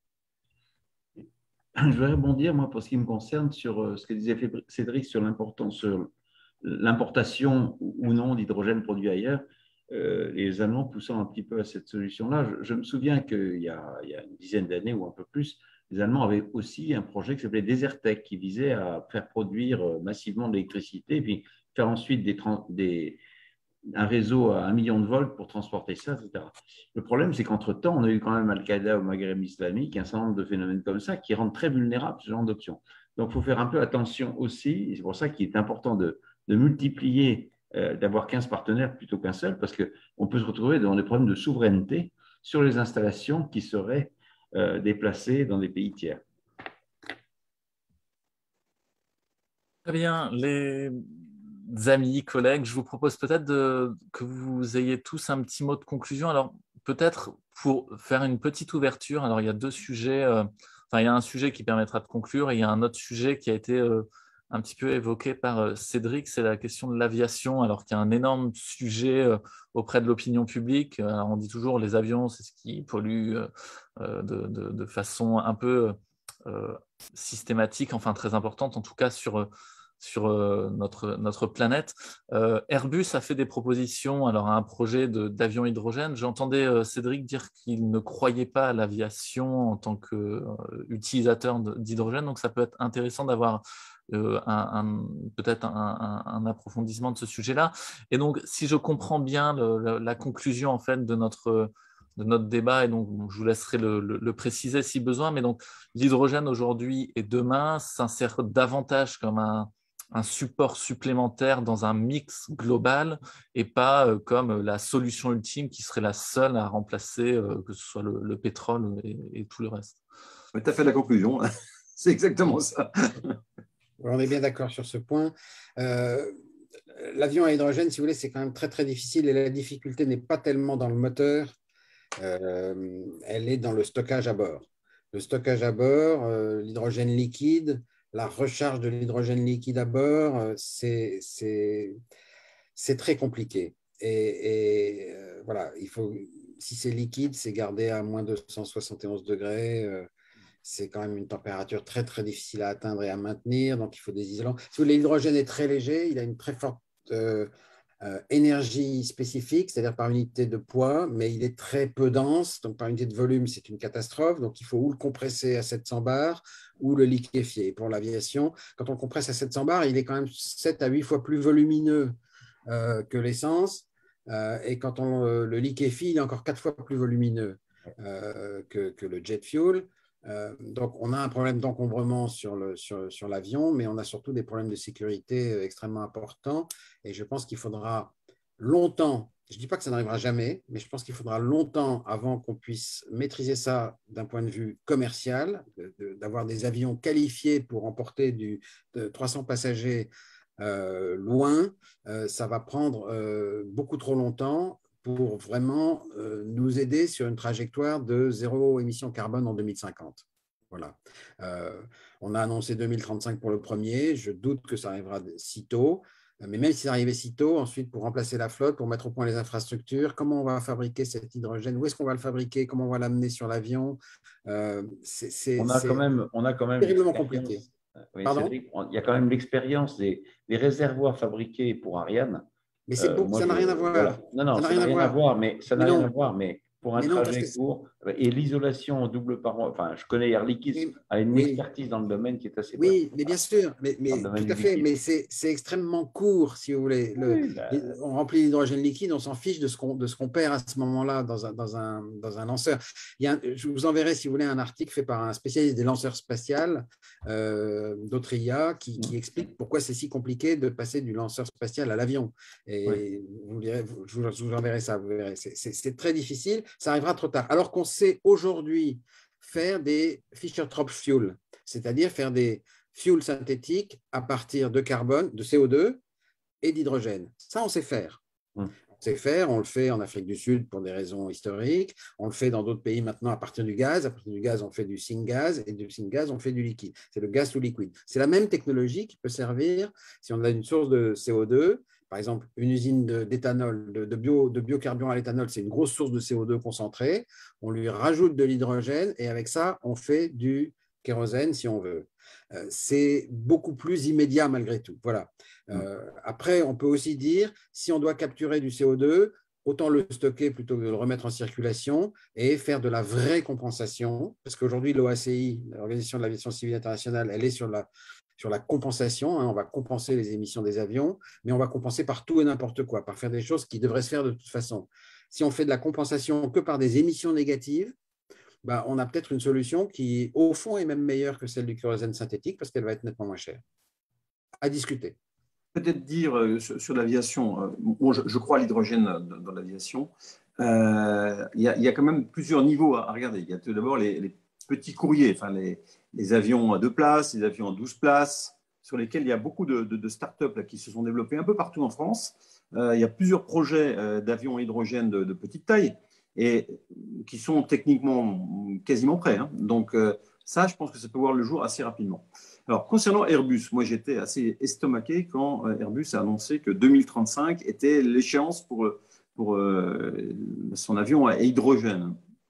Je vais rebondir, moi, pour ce qui me concerne, sur ce que disait Cédric sur l'importation ou non d'hydrogène produit ailleurs. Les Allemands poussant un petit peu à cette solution-là. Je me souviens qu'il y a une dizaine d'années ou un peu plus, les Allemands avaient aussi un projet qui s'appelait Desertec, qui visait à faire produire massivement de l'électricité et puis faire ensuite un réseau à 1 million de volts pour transporter ça, etc. Le problème, c'est qu'entre-temps, on a eu quand même Al-Qaïda au Maghreb islamique, un certain nombre de phénomènes comme ça qui rendent très vulnérables ce genre d'options. Donc, il faut faire un peu attention aussi, et c'est pour ça qu'il est important de multiplier, d'avoir 15 partenaires plutôt qu'un seul, parce qu'on peut se retrouver dans des problèmes de souveraineté sur les installations qui seraient déplacées dans des pays tiers. Très bien, les amis, collègues, je vous propose peut-être que vous ayez tous un petit mot de conclusion. Alors, peut-être pour faire une petite ouverture, alors il y a deux sujets, il y a un sujet qui permettra de conclure et il y a un autre sujet qui a été un petit peu évoqué par Cédric, c'est la question de l'aviation, alors qu'il y a un énorme sujet auprès de l'opinion publique. Alors, on dit toujours les avions, c'est ce qui pollue de façon un peu systématique, enfin très importante, en tout cas sur sur notre planète. Airbus a fait des propositions, alors à un projet d'avion hydrogène. J'entendais Cédric dire qu'il ne croyait pas à l'aviation en tant qu'utilisateur d'hydrogène, donc ça peut être intéressant d'avoir peut-être un approfondissement de ce sujet-là. Et donc, si je comprends bien la conclusion en fait de notre débat, et donc je vous laisserai le préciser si besoin, mais donc l'hydrogène aujourd'hui et demain s'insère davantage comme un support supplémentaire dans un mix global et pas comme la solution ultime qui serait la seule à remplacer que ce soit le pétrole et tout le reste. Tu as fait la conclusion, c'est exactement ça. On est bien d'accord sur ce point. L'avion à hydrogène, si vous voulez, c'est quand même très, très difficile et la difficulté n'est pas tellement dans le moteur, elle est dans le stockage à bord. Le stockage à bord, l'hydrogène liquide, la recharge de l'hydrogène liquide à bord, c'est très compliqué. Voilà, si c'est liquide, c'est gardé à moins de 171 degrés. C'est quand même une température très, très difficile à atteindre et à maintenir. Donc, il faut des isolants. Si vous voulez, l'hydrogène est très léger. Il a une très forte énergie spécifique, c'est-à-dire par unité de poids, mais il est très peu dense. Donc, par unité de volume, c'est une catastrophe. Donc, il faut ou le compresser à 700 bars ou le liquéfier. Pour l'aviation, quand on le compresse à 700 bars, il est quand même 7 à 8 fois plus volumineux que l'essence. Et quand on le liquéfie, il est encore 4 fois plus volumineux que le jet fuel. Donc, on a un problème d'encombrement sur l'avion, mais on a surtout des problèmes de sécurité extrêmement importants. Et je pense qu'il faudra longtemps, je ne dis pas que ça n'arrivera jamais, mais je pense qu'il faudra longtemps avant qu'on puisse maîtriser ça d'un point de vue commercial, d'avoir des avions qualifiés pour emporter de 300 passagers loin. Ça va prendre beaucoup trop longtemps pour vraiment nous aider sur une trajectoire de zéro émission carbone en 2050. Voilà. On a annoncé 2035 pour le premier. Je doute que ça arrivera si tôt. Mais même si ça arrivait si tôt, ensuite, pour remplacer la flotte, pour mettre au point les infrastructures, comment on va fabriquer cet hydrogène? Où est-ce qu'on va le fabriquer? Comment on va l'amener sur l'avion? On a quand même terriblement compliqué. Oui, Cédric, il y a quand même l'expérience des réservoirs fabriqués pour Ariane. Mais ça n'a rien à voir. Voilà. Non, ça n'a rien à voir, mais ça n'a rien à voir. Mais pour un trajet court, et l'isolation en double paroi, enfin, je connais Air Liquide a une expertise dans le domaine qui est assez bonne. Oui, mais bien sûr, mais tout à fait, mais c'est extrêmement court, si vous voulez. On remplit l'hydrogène liquide, on s'en fiche de ce qu'on perd à ce moment-là dans un lanceur. Je vous enverrai, si vous voulez, un article fait par un spécialiste des lanceurs spatiaux d'autres IA qui explique pourquoi c'est si compliqué de passer du lanceur spatial à l'avion. Et je vous enverrai ça, vous verrez. C'est très difficile, ça arrivera trop tard. Alors qu'on sait aujourd'hui faire des Fischer-Tropsch fuel, c'est-à-dire faire des fuels synthétiques à partir de carbone, de CO2 et d'hydrogène. Ça, on sait faire. On sait faire, on le fait en Afrique du Sud pour des raisons historiques, on le fait dans d'autres pays maintenant à partir du gaz. À partir du gaz, on fait du syngas et du syngas, on fait du liquide. C'est le gaz sous liquide. C'est la même technologie qui peut servir si on a une source de CO2. Par exemple, une usine d'éthanol, de biocarburant à l'éthanol, c'est une grosse source de CO2 concentré. On lui rajoute de l'hydrogène et avec ça, on fait du kérosène si on veut. C'est beaucoup plus immédiat malgré tout. Voilà. Après, on peut aussi dire, si on doit capturer du CO2, autant le stocker plutôt que de le remettre en circulation et faire de la vraie compensation. Parce qu'aujourd'hui, l'OACI, l'Organisation de l'Aviation Civile Internationale, elle est sur la compensation. On va compenser les émissions des avions, mais on va compenser par tout et n'importe quoi, par faire des choses qui devraient se faire de toute façon. Si on fait de la compensation que par des émissions négatives, on a peut-être une solution qui, au fond, est même meilleure que celle du kérosène synthétique parce qu'elle va être nettement moins chère. À discuter. Peut-être dire sur l'aviation, je crois à l'hydrogène dans l'aviation. Il y a quand même plusieurs niveaux à regarder. Il y a tout d'abord les petits courriers, enfin les avions à 2 places, les avions à 12 places, sur lesquels il y a beaucoup de startups là, qui se sont développés un peu partout en France. Il y a plusieurs projets d'avions à hydrogène de petite taille et qui sont techniquement quasiment prêts. Donc ça, je pense que ça peut voir le jour assez rapidement. Alors, concernant Airbus, moi j'étais assez estomaqué quand Airbus a annoncé que 2035 était l'échéance pour son avion à hydrogène.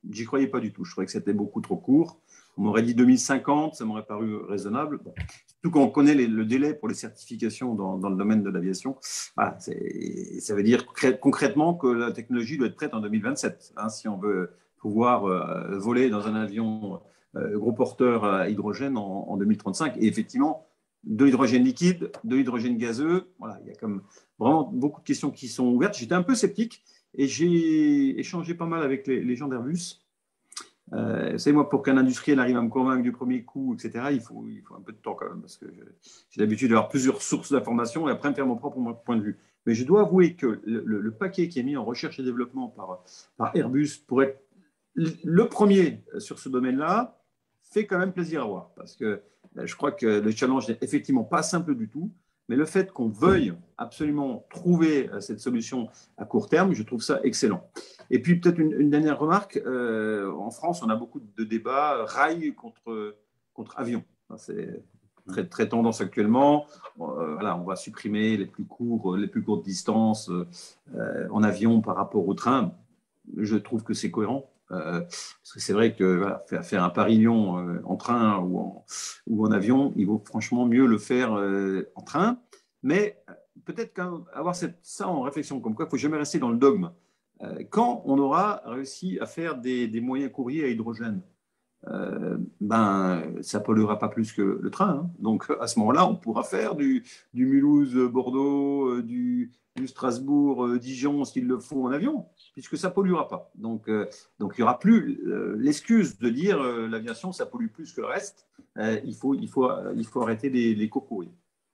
j'y croyais pas du tout. Je trouvais que c'était beaucoup trop court. On m'aurait dit 2050, ça m'aurait paru raisonnable. Bon. Surtout quand on connaît le délai pour les certifications dans le domaine de l'aviation. Voilà, ça veut dire concrètement que la technologie doit être prête en 2027, hein, si on veut pouvoir voler dans un avion gros porteur à hydrogène en 2035. Et effectivement, de l'hydrogène liquide, de l'hydrogène gazeux, voilà, il y a comme vraiment beaucoup de questions qui sont ouvertes. J'étais un peu sceptique et j'ai échangé pas mal avec les gens d'Airbus. Vous savez, moi, pour qu'un industriel arrive à me convaincre du premier coup, etc., il faut un peu de temps quand même, parce que j'ai l'habitude d'avoir plusieurs sources d'informations et après me faire mon propre point de vue. Mais je dois avouer que le paquet qui est mis en recherche et développement par Airbus pour être le premier sur ce domaine-là fait quand même plaisir à voir, parce que je crois que le challenge n'est effectivement pas simple du tout, mais le fait qu'on veuille absolument trouver cette solution à court terme, je trouve ça excellent. Et puis peut-être une dernière remarque, en France, on a beaucoup de débats rail contre avion. C'est très, très tendance actuellement. Voilà, on va supprimer les plus courtes distances en avion par rapport au train. Je trouve que c'est cohérent. Parce que c'est vrai que voilà, faire un Paris-Lyon en train ou en avion, il vaut franchement mieux le faire en train. Mais peut-être qu'avoir ça en réflexion, comme quoi il ne faut jamais rester dans le dogme. Quand on aura réussi à faire des moyens courriers à hydrogène, ça ne polluera pas plus que le train. Hein. Donc à ce moment-là, on pourra faire du Mulhouse-Bordeaux, du Strasbourg-Dijon, s'il le faut, en avion, puisque ça ne polluera pas. Donc il n'y aura plus l'excuse de dire l'aviation, ça pollue plus que le reste. Il faut arrêter les cocos.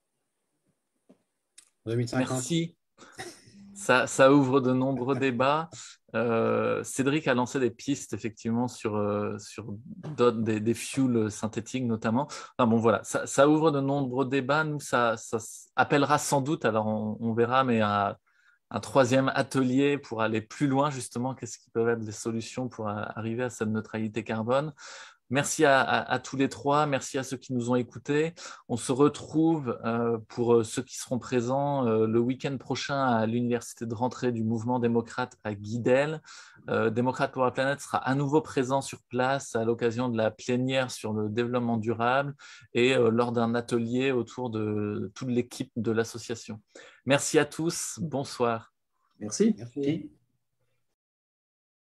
2050. Merci. Ça ouvre de nombreux débats. Cédric a lancé des pistes effectivement sur des fuels synthétiques notamment. Enfin bon voilà, ça ouvre de nombreux débats. Nous ça appellera sans doute, alors on verra, mais un troisième atelier pour aller plus loin justement. Qu'est-ce qui peuvent être les solutions pour arriver à cette neutralité carbone? Merci à tous les trois, merci à ceux qui nous ont écoutés. On se retrouve pour ceux qui seront présents le week-end prochain à l'université de rentrée du mouvement démocrate à Guidel. Démocrate pour la planète sera à nouveau présent sur place à l'occasion de la plénière sur le développement durable et lors d'un atelier autour de toute l'équipe de l'association. Merci à tous, bonsoir. Merci. Merci.